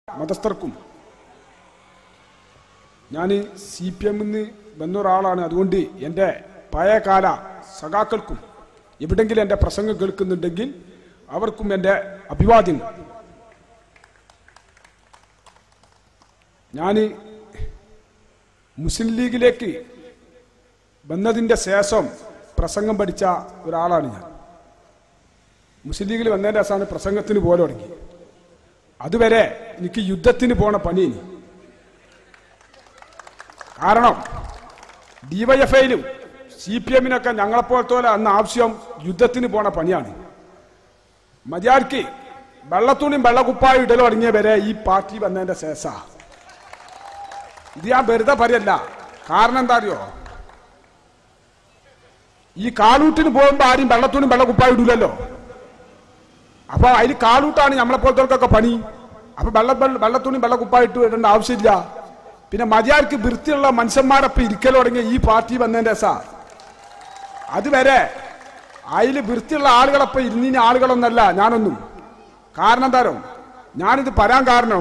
മതസ്ഥർക്കും ഞാൻ CPM-ന്ന് വന്ന ഒരാളാണ്. അതുകൊണ്ട് എൻ്റെ പഴയകാല സഖാക്കൾക്കും എവിടെങ്കിലും എൻ്റെ പ്രസംഗം കേൾക്കുന്നുണ്ടെങ്കിൽ അവർക്കും എൻ്റെ അഭിവാദ്യം. ഞാൻ മുസ്ലിം ലീഗിലേക്ക് വന്നതിൻ്റെ ശേഷം പ്രസംഗം പഠിച്ച ഒരാളാണ് ഞാൻ. മുസ്ലിം ലീഗിൽ വന്നതിൻ്റെ ശേഷമാണ് പ്രസംഗത്തിന് പോലെ തുടങ്ങി. അതുവരെ എനിക്ക് യുദ്ധത്തിന് പോണ പണിയിനി. കാരണം DYFIയിലും CPM-നൊക്കെ ഞങ്ങളെപ്പോലത്തോലെ അന്ന് ആവശ്യം യുദ്ധത്തിന് പോണ പണിയാണ്. മര്യാദയ്ക്ക് വെള്ളത്തുണിയും വെള്ളക്കുപ്പായും ഇടലും അടങ്ങിയ വരെ ഈ പാർട്ടി വന്നതിന്റെ ശേഷം ഇത് ഞാൻ വെറുതെ പറയല്ല. കാരണം എന്താ അറിയോ, ഈ കാളൂട്ടിന് പോകുമ്പോ ആരും വെള്ളത്തുണിയും വെള്ളക്കുപ്പായും ഇടൂലല്ലോ. അപ്പൊ അതിൽ കാളൂട്ടാണ് നമ്മളെപ്പോലത്തോൽക്കൊക്കെ പണി. അപ്പൊ വെള്ളത്തുണിയും വെള്ളക്കുപ്പായിട്ട് ഇടേണ്ട ആവശ്യമില്ല. പിന്നെ മര്യാദയ്ക്ക് വൃത്തിയുള്ള മനുഷ്യന്മാരൊപ്പം ഇരിക്കൽ തുടങ്ങിയ ഈ പാർട്ടി വന്നതിന്റെ ശേഷം അതുവരെ അതിൽ വൃത്തിയുള്ള ആളുകളൊപ്പം ഇരുന്നിന് ആളുകളൊന്നല്ല ഞാനൊന്നും. കാരണം എന്താരോ, ഞാനിത് പറയാൻ കാരണം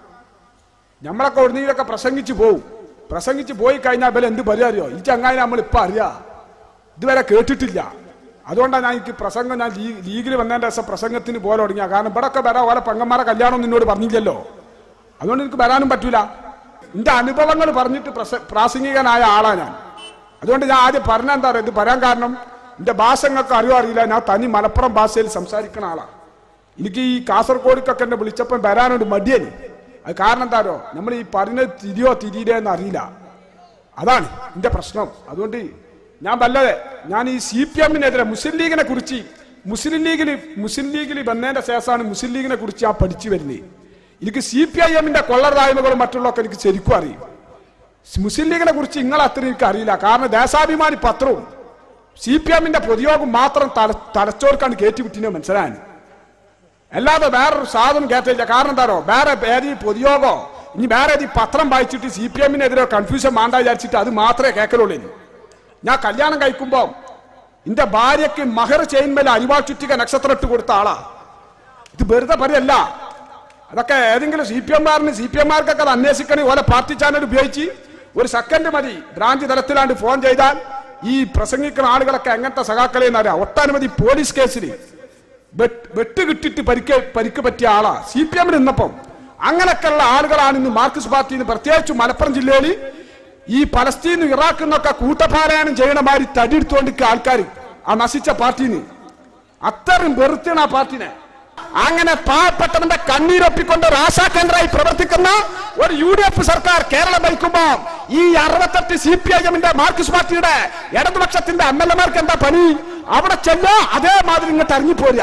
നമ്മളൊക്കെ ഒന്നിലൊക്കെ പ്രസംഗിച്ച് പോവും. പ്രസംഗിച്ച് പോയി കഴിഞ്ഞാൽ ബല എന്ത് പരിഹാരോ ഈ ചങ്ങായി നമ്മളിപ്പോൾ അറിയാം, ഇതുവരെ കേട്ടിട്ടില്ല. അതുകൊണ്ടാണ് ഞാൻ എനിക്ക് പ്രസംഗം ഞാൻ ലീഗിൽ വന്നതിൻ്റെ ദിവസം പ്രസംഗത്തിന് പോലെ തുടങ്ങിയ. കാരണം ഇവിടെയൊക്കെ വരാൻ ഓരോ പെങ്ങന്മാരെ കല്യാണം നിന്നോട് പറഞ്ഞില്ലല്ലോ. അതുകൊണ്ട് എനിക്ക് വരാനും പറ്റൂല. എന്റെ അനുഭവങ്ങൾ പറഞ്ഞിട്ട് പ്രാസംഗികനായ ആളാണ് ഞാൻ. അതുകൊണ്ട് ഞാൻ ആദ്യം പറഞ്ഞ എന്താ പറയുക, ഇത് പറയാൻ കാരണം എന്റെ ഭാഷങ്ങൾക്ക് അറിയില്ല. ഞാൻ തനി മലപ്പുറം ഭാഷയിൽ സംസാരിക്കുന്ന ആളാണ്. എനിക്ക് ഈ കാസർഗോഡിക്കൊക്കെ എന്നെ വിളിച്ചപ്പം വരാനൊരു മടിയന്. അത് കാരണം എന്താണോ, നമ്മൾ ഈ പറഞ്ഞത് തിരിയോ തിരിയില്ലേ എന്ന് അറിയില്ല. അതാണ് എന്റെ പ്രശ്നം. അതുകൊണ്ട് ഞാൻ വല്ലതെ ഞാൻ ഈ CPM-നെതിരെ മുസ്ലിം ലീഗിനെ കുറിച്ച് മുസ്ലിം ലീഗിൽ വന്നതിന്റെ ശേഷമാണ് മുസ്ലിം ലീഗിനെ കുറിച്ച് ഞാൻ പഠിച്ചു വരുന്നത്. എനിക്ക് CPIM-ന്റെ കൊള്ളർതായ്മകളും മറ്റുള്ളതൊക്കെ എനിക്ക് ശരിക്കും അറിയും. മുസ്ലിം ലീഗിനെ കുറിച്ച് നിങ്ങൾ അത്ര എനിക്ക് അറിയില്ല. കാരണം ദേശാഭിമാനി പത്രവും CPM-ന്റെ പൊതുയോഗം മാത്രം തലച്ചോർക്കാണ് കയറ്റിവിട്ടിനെ മനസ്സിലാൻ. അല്ലാതെ വേറൊരു സാധനം കേട്ടില്ല. കാരണം എന്താണോ, വേറെ ഏത് പൊതുയോഗോ ഇനി വേറെ ഏത് പത്രം വായിച്ചിട്ട് CPM-നെതിരെ കൺഫ്യൂഷൻ വേണ്ട വിചാരിച്ചിട്ട് അത് മാത്രമേ കേൾക്കലുള്ളൂ. ഞാൻ കല്യാണം കഴിക്കുമ്പോൾ എന്റെ ഭാര്യയ്ക്ക് മഹർ ചെയ്യുമ്പോൾ അരിവാൾ ചുറ്റിക നക്ഷത്രം ഇട്ട് കൊടുത്ത ആളാ. ഇത് വെറുതെ പറയല്ല. അതൊക്കെ ഏതെങ്കിലും CPM-മാർക്കൊക്കെ അത് അന്വേഷിക്കണേ ഓലെ പാർട്ടി ചാനൽ ഉപയോഗിച്ച് ഒരു സെക്കൻഡ് മതി ബ്രാഞ്ച് തലത്തിലാണ്ട് ഫോൺ ചെയ്താൽ ഈ പ്രസംഗിക്കുന്ന ആളുകളൊക്കെ എങ്ങനത്തെ സഖാക്കളെ എന്നറിയാം. ഒട്ടനവധി പോലീസ് കേസിൽ വെട്ടുകിട്ടിട്ട് പരിക്ക് പറ്റിയ ആളാ CPM-ൽ നിന്നപ്പം. അങ്ങനെയൊക്കെയുള്ള ആളുകളാണ് ഇന്ന് മാർക്സിസ്റ്റ് പാർട്ടിന്ന് പ്രത്യേകിച്ച് മലപ്പുറം ജില്ലയിൽ ഈ പലസ്തീനും ഇറാഖിൽ നിന്നൊക്കെ കൂട്ടപാരായണം ചെയ്യണ മാതിരി തടിയെടുത്തോണ്ടിരിക്കുക ആൾക്കാർ ആ നശിച്ച പാർട്ടിന്ന്. അത്രയും വെറുത്താണ് ആ പാർട്ടിനെ. അങ്ങനെ പാവപ്പെട്ടവന്റെ കണ്ണീരൊപ്പിക്കൊണ്ട് രാശാകേന്ദ്രമായി പ്രവർത്തിക്കുന്ന ഒരു UDF സർക്കാർ കേരളം ഭരിക്കുമ്പോ ഈ 68 CPIM-ന്റെ മാർക്സിസ്റ്റ് പാർട്ടിയുടെ ഇടതുപക്ഷത്തിന്റെ MLA-മാർക്ക് എന്താ പണി? അവിടെ ചെല്ലോ അതേമാതിരി ഇങ്ങോട്ട് ഇറങ്ങിപ്പോരുക.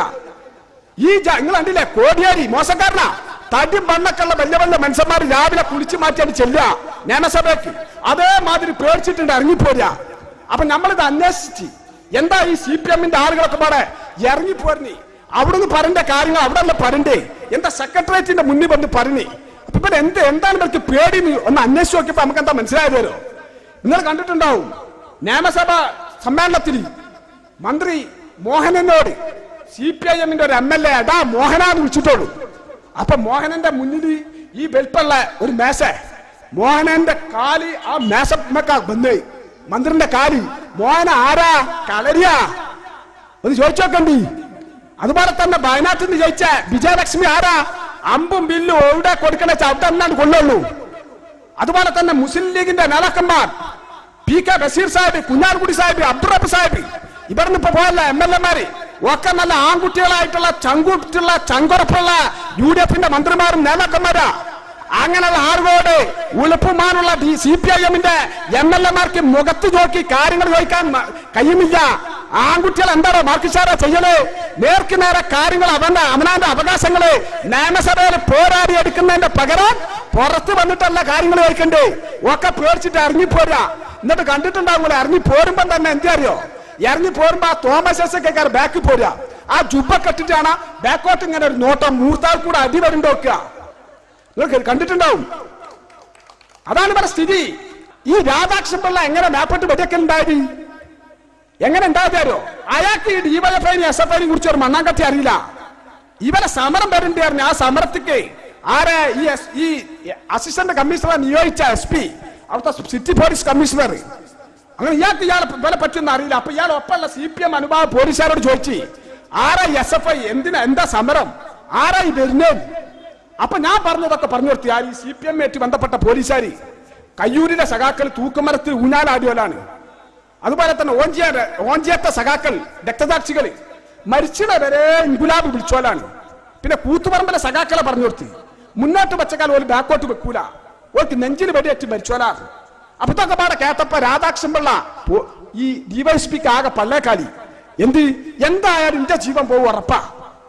ഈ നിങ്ങൾ കണ്ടില്ലേ, കോടിയേരി മോശക്കാരനാ. തടിയും മണ്ണൊക്കെയുള്ള വലിയ വലിയ മനുഷ്യന്മാർ രാവിലെ കുളിച്ചു മാറ്റിയാണ് ചെല്ലുക നിയമസഭയ്ക്ക്. അതേമാതിരി പേടിച്ചിട്ടുണ്ട് ഇറങ്ങിപ്പോരുക. അപ്പൊ നമ്മളിത് അന്വേഷിച്ച് എന്താ ഈ CPM-ന്റെ ആളുകളൊക്കെ പാടെ ഇറങ്ങിപ്പോരുന്നേ. അവിടുന്ന് പറയേണ്ട കാര്യങ്ങൾ അവിടെ അല്ല പറയണ്ടേ. എന്താ സെക്രട്ടേറിയറ്റിന്റെ മുന്നിൽ വന്ന് പറഞ്ഞേ. അപ്പൊ ഇപ്പൊ എന്താണ് ഇവർക്ക് പേടി ഒന്ന് അന്വേഷിച്ച് നോക്കിയപ്പോ നമുക്ക് എന്താ മനസ്സിലായത് വരോ. നിങ്ങൾ കണ്ടിട്ടുണ്ടാവും നിയമസഭ സമ്മേളനത്തിൽ മന്ത്രി മോഹനനോട് CPIM-ന്റെ ഒരു MLA എടാ മോഹനാന്ന് വിളിച്ചിട്ടുള്ളൂ. അപ്പൊ മോഹനന്റെ മുന്നിൽ ഈ വെൽപ്പുള്ള ഒരു മേശ, മോഹനന്റെ കാലി ആ മേശമേക്കാ വന്ന് മന്ത്രിന്റെ കാലി. മോഹന ആരാ കളരിയാ ഒന്ന് ചോദിച്ചോക്കണ്ടി. അതുപോലെ തന്നെ വയനാട്ടിൽ നിന്ന് ജയിച്ച വിജയലക്ഷ്മി ആരാ, അമ്പും ബില്ലും എവിടെ കൊടുക്കണ അവിടെ എന്നാണ് കൊള്ളുള്ളൂ. അതുപോലെ തന്നെ മുസ്ലിം ലീഗിന്റെ നേതാക്കന്മാർ PK ബഷീർ സാഹിബ്, കുഞ്ഞാർകുടി സാഹിബ്, അബ്ദുറബ് സാഹിബ്, ഇവിടുന്ന് ഇപ്പൊ പോയല്ല MLA-മാര് ഒക്കെ നല്ല ആൺകുട്ടികളായിട്ടുള്ള ചങ്കുറപ്പുള്ള UDF-ന്റെ മന്ത്രിമാരും നേതാക്കന്മാരാ. അങ്ങനെയുള്ള ആളുകളോട് ഉളുപ്പുമാനുള്ള CPIM-ന്റെ MLA-മാർക്ക് മുഖത്ത് നോക്കി കാര്യങ്ങൾ ചോദിക്കാൻ കഴിയുന്നില്ല. ആൺകുട്ടികൾ എന്താണോ മാർക്കിസ്റ്റാരാ ചെയ്യല്? നേർക്ക് നേരെ കാര്യങ്ങൾ അവനാന്റെ അവകാശങ്ങള് നിയമസഭയിൽ പോരാടി എടുക്കുന്നതിന്റെ പകരം പുറത്ത് വന്നിട്ടല്ല കാര്യങ്ങൾ ചോദിക്കണ്ടേ. ഒക്കെ പേടിച്ചിട്ട് ഇറങ്ങിപ്പോരാ. എന്നിട്ട് കണ്ടിട്ടുണ്ടാകൂല ഇറങ്ങി പോരുമ്പം തന്നെ എന്തറിയോ, ഇറങ്ങി പോരുമ്പോ ആ തോമസ് ഐസക്കാർ ബാക്കിൽ പോരുക. ആ ജുബ്ബ കെട്ടിട്ടാണ് ബാക്കോട്ട് ഇങ്ങനെ ഒരു നോട്ടം മൂർത്താൽ കൂടെ അടിവരുണ്ട് വെക്കുക. നിങ്ങൾ കണ്ടിട്ടുണ്ടാവും. അതാണ് ഇവിടെ സ്ഥിതി. ഈ രാധാകൃഷ്ണൻ പിള്ള എങ്ങനെ മേപ്പെട്ട് വെടിയൊക്കെയുണ്ടായത്, എങ്ങനെ ഉണ്ടാകാരോ? അയാൾക്ക് ഈ DYFI SFI കുറിച്ച് ഒരു മണ്ണാങ്കട്ടി അറിയില്ല. ഇവരെ സമരം വരണ്ടേ. ആ സമരത്തിക്ക് ആരെ ഈ അസിസ്റ്റന്റ് കമ്മീഷണറെ നിയോഗിച്ച SP, അവിടുത്തെ സിറ്റി പോലീസ് കമ്മീഷണർ. അങ്ങനെ ഇയാളെ വില പറ്റുന്ന അറിയില്ല. അപ്പൊ ഇയാൾ ഒപ്പമുള്ള CPM അനുഭാവ പോലീസുകാരോട് ചോദിച്ചു, ആരാ SFI, എന്താ സമരം, ആരാ ഈ വരുന്നത്? അപ്പൊ ഞാൻ പറഞ്ഞതൊക്കെ പറഞ്ഞു കൊടുത്തി. ഈ CPM ആയിട്ട് ബന്ധപ്പെട്ട പോലീസുകാർ കയ്യൂരിലെ സഖാക്കൾ തൂക്കുമരത്തിൽ ഊഞ്ഞാലാടിയോലാണ്. അതുപോലെ തന്നെ ഓഞ്ചിയത്തെ സഖാക്കൾ രക്തസാക്ഷികൾ മരിച്ചിടെ വരെ ഇൻകുലാബ് വിളിച്ചോലാണ്. പിന്നെ കൂത്തുപറമ്പിലെ സഖാക്കളെ പറഞ്ഞു കൊടുത്തി, മുന്നോട്ട് വെച്ചക്കാൽ ഒരു ബാക്കോട്ട് വെക്കൂല, ഓർക്ക് നെഞ്ചിന് വെടിയേറ്റ് മരിച്ചോലാ. അപ്പൊ ഇതൊക്കെ പാടെ കേട്ടപ്പോ രാധാകൃഷ്ണൻ പിള്ള ഈ DYSPക്ക് ആകെ പള്ളേക്കാലി. എന്തായാലും എന്റെ ജീവൻ പോകും ഉറപ്പാ.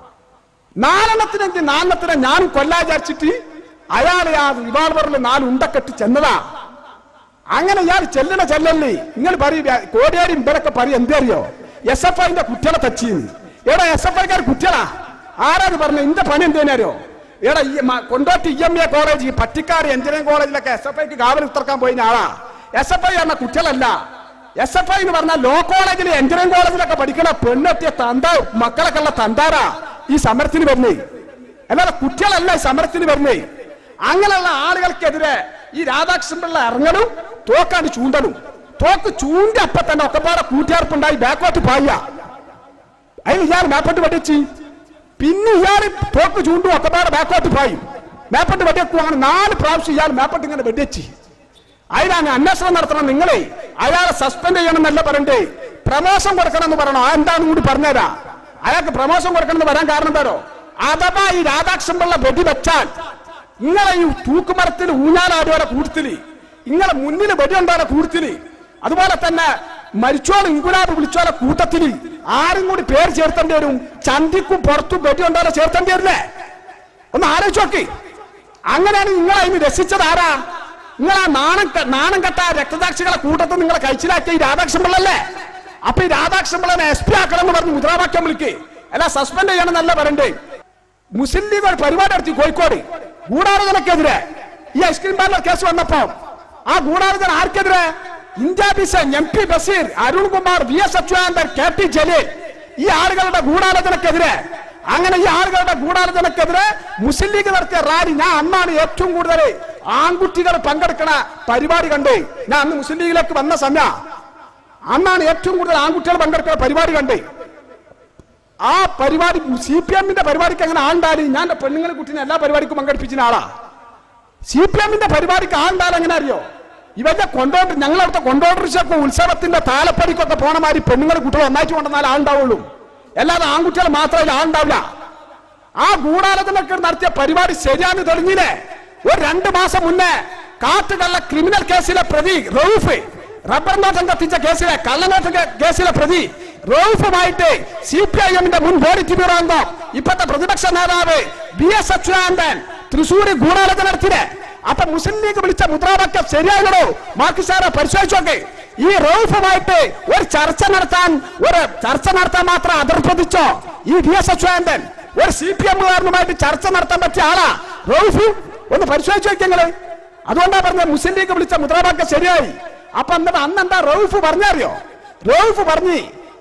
4 എണ്ണത്തിനെ ഞാനും കൊല്ലാ വിചാരിച്ചിട്ട് അയാളെ ആ റിവാൾവറിൽ 4 ഉണ്ടക്കെട്ട് ചെന്നതാ. അങ്ങനെ ഇയാൾ ചെല്ലല്ലേ നിങ്ങൾ പറയും, കോടിയാരി ഇവരൊക്കെ പറയും എന്തറിയോ, SFIന്റെ കുട്ടികളെ തച്ചിന്ന്. എടാ SFIക്കാർ കുട്ടികളാ ആരാന്ന് പറഞ്ഞു? എന്റെ പണി എന്തേനറിയോ? എടാ Kondotty EMA college, Pattikkad engineering കോളേജിലൊക്കെ SFIക്ക് കാവൽ ഉത്തർക്കാൻ പോയിന്ന ആളാ. SFI പറഞ്ഞ കുട്ടികളല്ല. SFI എന്ന് പറഞ്ഞാൽ ലോ കോളേജിൽ എഞ്ചിനീയറിംഗ് കോളേജിലൊക്കെ പഠിക്കണ പെണ്ണെത്തിയ മക്കളൊക്കെ ഉള്ള തന്താരാ ഈ സമരത്തിന് വരുന്നേ, അല്ലാതെ കുട്ടികളല്ല ഈ സമരത്തിന് വരുന്നേ. അങ്ങനെയുള്ള ആളുകൾക്കെതിരെ ഈ രാധാകൃഷ്ണൻ പിള്ള ഇറങ്ങലും തോക്കാണ് ചൂണ്ടലും. തോക്ക് ചൂണ്ടി അപ്പൊ തന്നെ ഒക്കെപ്പാടെ കൂട്ടിയാർപ്പുണ്ടായി ബാക്കോട്ട് പായ. അതിന് ഇയാൾ മേപ്പട്ട് വെടിച്ച്, പിന്നെ ഇയാൾ തോക്ക് ചൂണ്ടും ഒക്കെപ്പാടെ ബാക്കോട്ട് പായും. മേപ്പട്ട് വെടിവെക്കുവാണ് 4 പ്രാവശ്യം ഇയാൾ മേപ്പട്ട് ഇങ്ങനെ വെടിവെച്ച്. അതിനാണ് അന്വേഷണം നടത്തണം. നിങ്ങളെ അയാളെ സസ്പെൻഡ് ചെയ്യണം എന്നല്ല പറയണ്ടേ, പ്രമോഷൻ കൊടുക്കണം എന്ന് പറയണോ? എന്താണെന്ന് കൂടി പറഞ്ഞുതരാ. അയാൾക്ക് പ്രമോഷൻ കൊടുക്കണം എന്ന് വരാൻ കാരണം എന്താണോ? അഥവാ ഈ രാധാകൃഷ്ണൻ പിള്ള വെടിവെച്ചാൽ നിങ്ങളെ ഈ തൂക്കുമരത്തിൽ ഊഞ്ഞാലാടുവരെ കൂട്ടത്തില്, നിങ്ങളെ മുന്നിൽ വെടിയുണ്ടാകുന്ന കൂട്ടത്തില്, അതുപോലെ തന്നെ മരിച്ചോളം ഇൻകുലാബ് വിളിച്ചോളെ കൂട്ടത്തില് ആരും കൂടി പേര് ചേർത്തേണ്ടി വരും. ചന്തിക്കും പുറത്തും വെടിയുണ്ടാകുന്ന ചേർത്തേണ്ടി വരില്ലേ? ഒന്ന് ആലോചിച്ച് നോക്കി. അങ്ങനെയാണ് നിങ്ങളെ ഇന്ന് രസിച്ചത് ആരാ? നിങ്ങൾ ആ നാണം കെട്ട രക്തസാക്ഷികളെ കൂട്ടത്തിൽ നിങ്ങളെ കഴിച്ചിലാക്കിയ ഈ രാധാകൃഷ്ണൻ പിള്ളല്ലേ? അപ്പൊ ഈ രാധാകൃഷ്ണൻ പിള്ളനെ SP ആക്കണം എന്ന് പറഞ്ഞ് മുദ്രാവാക്യം വിളിക്കേ, അല്ല സസ്പെൻഡ് ചെയ്യണം എന്നല്ല പറയണ്ടേ. മുസ്ലിം ലീഗ് ഒരു പരിപാടി നടത്തി കോഴിക്കോട് ഗൂഢാലോചനക്കെതിരെ. ഈ ഐസ്ക്രീം പാർലർ കേസ് വന്നപ്പോ ആ ഗൂഢാലോചന ആർക്കെതിരെ? ഇന്ത്യ ബിസൻ, MP Basheer, Arunkumar, VS Achuthanandan, KT Jaleel, ഈ ആളുകളുടെ ഗൂഢാലോചനക്കെതിരെ. അങ്ങനെ ഈ ആളുകളുടെ ഗൂഢാലോചനക്കെതിരെ മുസ്ലിം ലീഗ് നടത്തിയ റാലി ഞാൻ അന്നാണ് ഏറ്റവും കൂടുതൽ ആൺകുട്ടികൾ പങ്കെടുക്കണ പരിപാടി കണ്ടേ. ഞാൻ അന്ന് മുസ്ലിം ലീഗിലേക്ക് വന്ന സമയം അന്നാണ് ഏറ്റവും കൂടുതൽ ആൺകുട്ടികൾ പങ്കെടുക്കുന്ന പരിപാടി കണ്ടേ. ആ പരിപാടി CPMന്റെ പരിപാടിക്ക് അങ്ങനെ ആണ്ടാല് ഞാൻ എന്റെ പെണ്ണുങ്ങളെ കുട്ടീനെ എല്ലാ പരിപാടിക്കും പങ്കെടുപ്പിച്ച ആളാ. CPMന്റെ പരിപാടിക്ക് ആണ്ടാൽ എങ്ങനെ അറിയോ? ഇവരുടെ ഞങ്ങളവിടുത്തെ കൊണ്ടോട്ടർച്ചൊക്കെ ഉത്സവത്തിന്റെ താലപ്പടിക്കൊക്കെ പോണമാതിരി പെണ്ണുങ്ങളെ കുട്ടികൾ ഒന്നായിട്ട് കൊണ്ടുവന്നാൽ ആളുണ്ടാവുള്ളൂ, അല്ലാതെ ആൺകുട്ടികൾ മാത്രമല്ല ആളുണ്ടാവില്ല. ആ ഗൂഢാലോചനക്ക് നടത്തിയ പരിപാടി ശരിയാന്ന് തെളിഞ്ഞില്ലേ? ഒരു 2 മാസം മുന്നേ കാട്ടുകള്ള ക്രിമിനൽ കേസിലെ പ്രതി റൌഫ്, റബ്ബർ നോട്ടം കത്തിച്ച കേസിലെ കള്ളനോട്ട കേസിലെ പ്രതി റൌഫുമായിട്ട് CPIMന്റെ മുൻ ഓഡിറ്റ് ബ്യൂറോ അംഗം ഇപ്പോഴത്തെ പ്രതിപക്ഷ നേതാവ് VS അച്യുതാനന്ദൻ തൃശ്ശൂർ ഗൂഢാലോചന നടത്തില്ലേ? അപ്പൊ മുസ്ലിം ലീഗ് വിളിച്ച മുദ്രാവാക്യം ശരിയാകണോ? മാർക്കിസാറെ പരിശോധിച്ചോക്കെ. ഈ റൌഫുമായിട്ട് ഒരു ചർച്ച നടത്താൻ മാത്രം അതിർപ്പതിച്ചോ ഈ VS അച്യുതാനന്ദൻ? ഒരു CPMകാരനുമായിട്ട് ചർച്ച നടത്താൻ പറ്റിയ ആളാ റൌഫ്? ഒന്ന് പരിശോധിച്ചു നോക്കിയങ്ങള്. അതുകൊണ്ടാ പറഞ്ഞ മുസ്ലിം ലീഗ് വിളിച്ച മുദ്രാവാക്യം ശരിയായി. അപ്പൊ അന്നെന്താ റൌഫ് പറഞ്ഞറിയോ? റൌഫ് പറഞ്ഞ്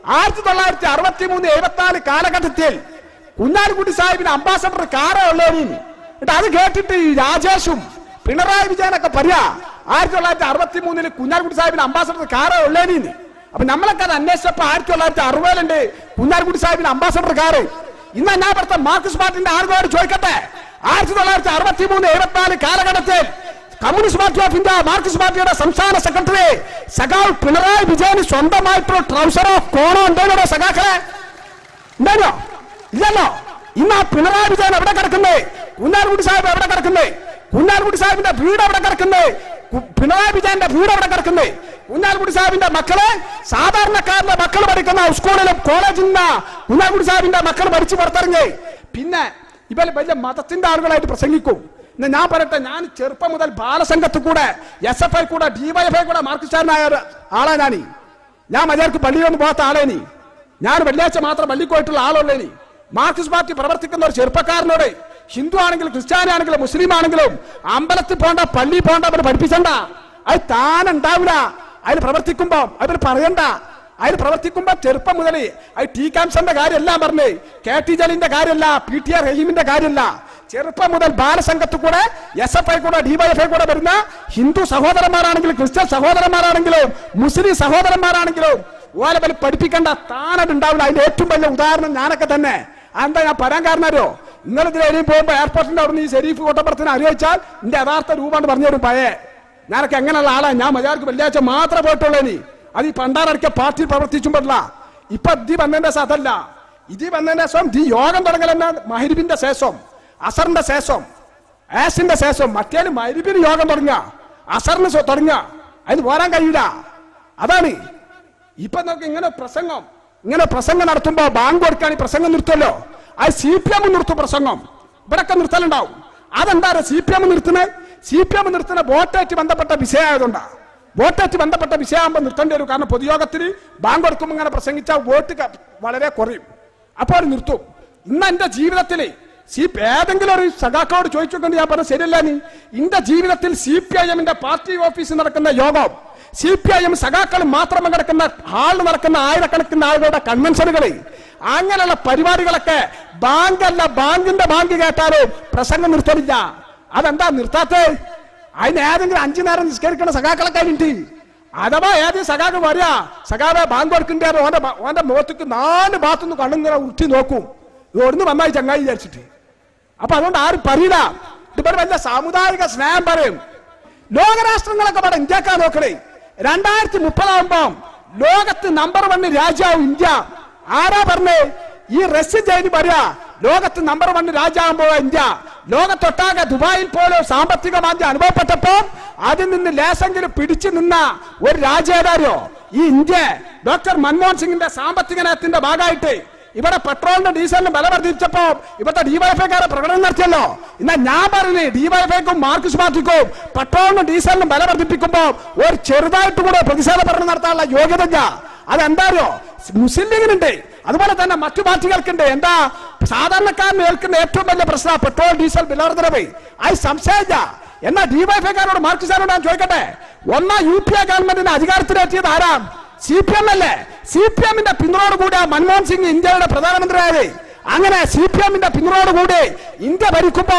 1963-74 കാലഘട്ടത്തിൽ കുഞ്ഞാലിക്കുട്ടി സാഹിബിന് അംബാസഡർ കാറേ ഉള്ളവരും. എന്നിട്ട് അത് കേട്ടിട്ട് ഈ രാജേഷും പിണറായി വിജയനൊക്കെ പറയാ 1963 കുഞ്ഞാലിക്കുട്ടി സാഹിബിന് അംബാസഡർ കാറേ ഉള്ളേനീന്ന്. അപ്പൊ നമ്മളൊക്കെ അത് അന്വേഷിച്ചപ്പോ 1960 കുഞ്ഞാലിക്കുട്ടി സാഹിബിന് അംബാസഡർ കാറ്. ഇന്നാ ഞാൻ പറഞ്ഞ മാർക്സിസ്റ്റ് പാർട്ടിന്റെ ആളുകളോട് ചോദിക്കട്ടെ, 1963-74 കാലഘട്ടത്തിൽ communist party of India Marxist പാർട്ടിയുടെ സംസ്ഥാന സെക്രട്ടറി സഖാവ് പിണറായി വിജയന് സ്വന്തമായിട്ടുള്ള ട്രൗസറോ കോണോ ഉണ്ടോ സഖാക്കളെ? ഉണ്ടോ? ഇല്ലല്ലോ. ഇന്ന് ആ പിണറായി വിജയൻ എവിടെ കിടക്കുന്നേ? കുഞ്ഞാലിക്കുട്ടി സാഹിബ് എവിടെ കിടക്കുന്നേ? കുഞ്ഞാലിക്കുട്ടി സാഹിബിന്റെ വീട് എവിടെ കിടക്കുന്നേ? പിണറായി വിജയന്റെ വീട് എവിടെ കിടക്കുന്നേ? കുഞ്ഞാലിക്കുട്ടി സാഹിബിന്റെ മക്കളെ, സാധാരണക്കാരന്റെ മക്കൾ പഠിക്കുന്ന സ്കൂളിലും കോളേജിൽ നിന്ന് കുഞ്ഞാലിക്കുട്ടി സാഹിബിന്റെ മക്കൾ പഠിച്ചു പുറത്തിറങ്ങി. പിന്നെ ഇവർ വലിയ മതത്തിന്റെ ആളുകളായിട്ട് പ്രസംഗിക്കും. ഞാൻ പറയട്ടെ, ഞാൻ ചെറുപ്പം മുതൽ ബാലസംഘത്തിൽ കൂടെ SFI കൂടെ DYFI കൂടെ മാർക്സിസ്റ്റുകാരനായ ആളാ. ഞാൻ മര്യാദക്ക് പള്ളിയൊന്നും പോകാത്ത ആളേനി. ഞാൻ വെള്ളിയാഴ്ച മാത്രം പള്ളിക്ക് പോയിട്ടുള്ള ആളുള്ളേനി. മാർക്സിസ്റ്റ് പാർട്ടി പ്രവർത്തിക്കുന്ന ഒരു ചെറുപ്പക്കാരനോട് ഹിന്ദു ആണെങ്കിലും ക്രിസ്ത്യാനി ആണെങ്കിലും മുസ്ലിം ആണെങ്കിലും അമ്പലത്തിൽ പോണ്ട പള്ളി പോണ്ട അവർ പഠിപ്പിച്ചണ്ട. അത് താനുണ്ടാവില്ല. അതിൽ പ്രവർത്തിക്കുമ്പോ അവർ പറയണ്ട. അതിൽ പ്രവർത്തിക്കുമ്പോ ചെറുപ്പം മുതൽ അത് T. കാംസന്റെ കാര്യമെല്ലാം പറഞ്ഞ്, KT ജലീലിന്റെ കാര്യമല്ല, PTR റഹീമിന്റെ കാര്യമല്ല, ചെറുപ്പം മുതൽ ബാലസംഘത്തിൽ കൂടെ SFI കൂടെ DYFI കൂടെ വരുന്ന ഹിന്ദു സഹോദരന്മാരാണെങ്കിലും ക്രിസ്ത്യൻ സഹോദരന്മാരാണെങ്കിലും മുസ്ലിം സഹോദരന്മാരാണെങ്കിലും ഓലെ പോലെ പഠിപ്പിക്കേണ്ട സ്ഥാനം ഉണ്ടാവില്ല. അതിന്റെ ഏറ്റവും വലിയ ഉദാഹരണം ഞാനൊക്കെ തന്നെ. എന്താ ഞാൻ പറയാൻ കാരണമല്ലോ, ഇന്നലെ എവിടെയും പോകുമ്പോൾ എയർപോർട്ടിന്റെ അവിടെ നിന്ന് ഈ ഷെരീഫ് കോട്ടപ്പുറത്തിന് അറിയിച്ചാൽ എന്റെ യഥാർത്ഥ രൂപമാണ് പറഞ്ഞുതരും. പഴയ ഞാനൊക്കെ എങ്ങനെയുള്ള ആളാണ്. ഞാൻ മജാർക്ക് വെള്ളിയാഴ്ച മാത്രമേ പോയിട്ടുള്ളൂ. ഇനി അത് ഈ പണ്ടാറടക്കിയ പാർട്ടിയിൽ പ്രവർത്തിച്ചുമ്പോഴല്ല. ഇപ്പൊ ദി വന്നതിന്റെ ശേഷം അതല്ല. ഇത് വന്നതിന്റെ ശേഷം ദി യോഗം തുടങ്ങലെന്ന മഹരിബിന്റെ ശേഷം, അസറിന്റെ ശേഷം, ആസിന്റെ ശേഷം. മറ്റേലും മഹരിബിന് യോഗം തുടങ്ങുക, അസറിന് തുടങ്ങുക. അതിന് പോരാൻ കഴിയില്ല. അതാണ് ഇപ്പൊ നോക്കി ഇങ്ങനെ പ്രസംഗം നടത്തുമ്പോ ബാങ്ക് കൊടുക്കാൻ ഈ പ്രസംഗം നിർത്തുമല്ലോ. അത് CPM നിർത്തും പ്രസംഗം. ഇവരൊക്കെ നിർത്തലുണ്ടാവും. അതെന്താ CPM നിർത്തുന്ന വോട്ടേറ്റ് ബന്ധപ്പെട്ട വിഷയമായതുകൊണ്ടാ. വോട്ടേറ്റ് ബന്ധപ്പെട്ട വിഷയമാകുമ്പോൾ നിർത്തേണ്ടി വരും. കാരണം പൊതുയോഗത്തിന് ബാങ്ക് കൊടുക്കുമ്പോൾ ഇങ്ങനെ പ്രസംഗിച്ചാൽ വോട്ട് വളരെ കുറയും. അപ്പോൾ അത് നിർത്തും. ഇന്ന് എന്റെ ജീവിതത്തിൽ ഏതെങ്കിലും ഒരു സഖാക്കളോട് ചോദിച്ചുകൊണ്ട് ഞാൻ പറഞ്ഞ ശരിയല്ല. എന്റെ ജീവിതത്തിൽ CPIM പാർട്ടി ഓഫീസിൽ നടക്കുന്ന യോഗം, CPIM സഖാക്കൾ മാത്രം കിടക്കുന്ന ഹാളിൽ നടക്കുന്ന ആയിരക്കണക്കിന് ആളുകളുടെ കൺവെൻഷനുകൾ, അങ്ങനെയുള്ള പരിപാടികളൊക്കെ ബാങ്കിന്റെ ബാങ്ക് കേട്ടാലും പ്രസംഗം നിർത്തലില്ല. അതെന്താ നിർത്താത്തേ? അതിന് ഏതെങ്കിലും 5 നേരം നിസ്കരിക്കുന്ന സഖാക്കളൊക്കെ ഉണ്ട്. അഥവാ ഏതെങ്കിലും സഖാക്ക് പറയാ സഖാവെ ബാങ്ക് കൊടുക്കണ്ടേ, ഓന്റെ മുഖത്തേക്ക് 4 ഭാഗത്തുനിന്ന് കണ്ണിങ്ങനെ ഉറ്റി നോക്കും. ഇവിടുന്ന് വന്നായി ചങ്ങായി വിചാരിച്ചിട്ട്. അപ്പൊ അതുകൊണ്ട് ആരും പറയില്ല. ഇതുപോലെ വലിയ സാമുദായിക സ്നേഹം പറയും. ലോകരാഷ്ട്രങ്ങളൊക്കെ ഇവിടെ ഇന്ത്യക്കാ നോക്കണേ. 2030 ആകുമ്പോ ലോകത്ത് നമ്പർ 1 രാജ്യമാവും ഇന്ത്യ. ആരാ പറഞ്ഞേ? ഈ റഷ്യൻ ജയിന് പറയാ ലോകത്ത് നമ്പർ 1 രാജ്യമാകുമ്പോ ഇന്ത്യ. ലോകത്തൊട്ടാകെ ദുബായിൽ പോലും സാമ്പത്തിക മാന്ദ്യം അനുഭവപ്പെട്ടപ്പോ അതിൽ നിന്ന് ലേശെങ്കിലും പിടിച്ചു നിന്ന ഒരു രാജ്യമോ ഈ ഇന്ത്യ. ഡോക്ടർ മൻമോഹൻ സിംഗിന്റെ സാമ്പത്തിക നയത്തിന്റെ ഭാഗമായിട്ട് ഇവിടെ പെട്രോളിനും ഡീസലിനും വില വർദ്ധിച്ചപ്പോ ഇവിടുത്തെ DYFIക്കാരെ പ്രകടനം നടത്തിയല്ലോ. എന്നാൽ ഞാൻ പറഞ്ഞു DYFIക്കും മാർക്സിസ്റ്റ് പാർട്ടിക്കും പെട്രോളിനും ഡീസലിനും വില വർദ്ധിപ്പിക്കുമ്പോ ഒരു ചെറുതായിട്ട് കൂടെ പ്രതിഷേധ പ്രകടനം നടത്താനുള്ള യോഗ്യത അതെന്തായോ മുസ്ലിം ലീഗിനുണ്ട്, അതുപോലെ തന്നെ മറ്റു പാർട്ടികൾക്കുണ്ട്. എന്താ സാധാരണക്കാരന് ഏൽക്കുന്ന ഏറ്റവും വലിയ പ്രശ്നം പെട്രോൾ ഡീസൽ വിലവർദ്ധനവ്. അത് സംശയമില്ല. എന്നാ DYFIക്കാരോട് മാർക്സിസ്റ്റുകാരോട് ഞാൻ ചോദിക്കട്ടെ, UPA ഗവൺമെന്റിന് അധികാരത്തിലെത്തിയത് ആരാ? CPM അല്ലേ? CPM പിന്തുണയോടുകൂടി മൻമോഹൻ സിംഗ് ഇന്ത്യയുടെ പ്രധാനമന്ത്രിയായത്. അങ്ങനെ CPM പിന്തുണയോടുകൂടി ഇന്ത്യ ഭരിക്കുമ്പോ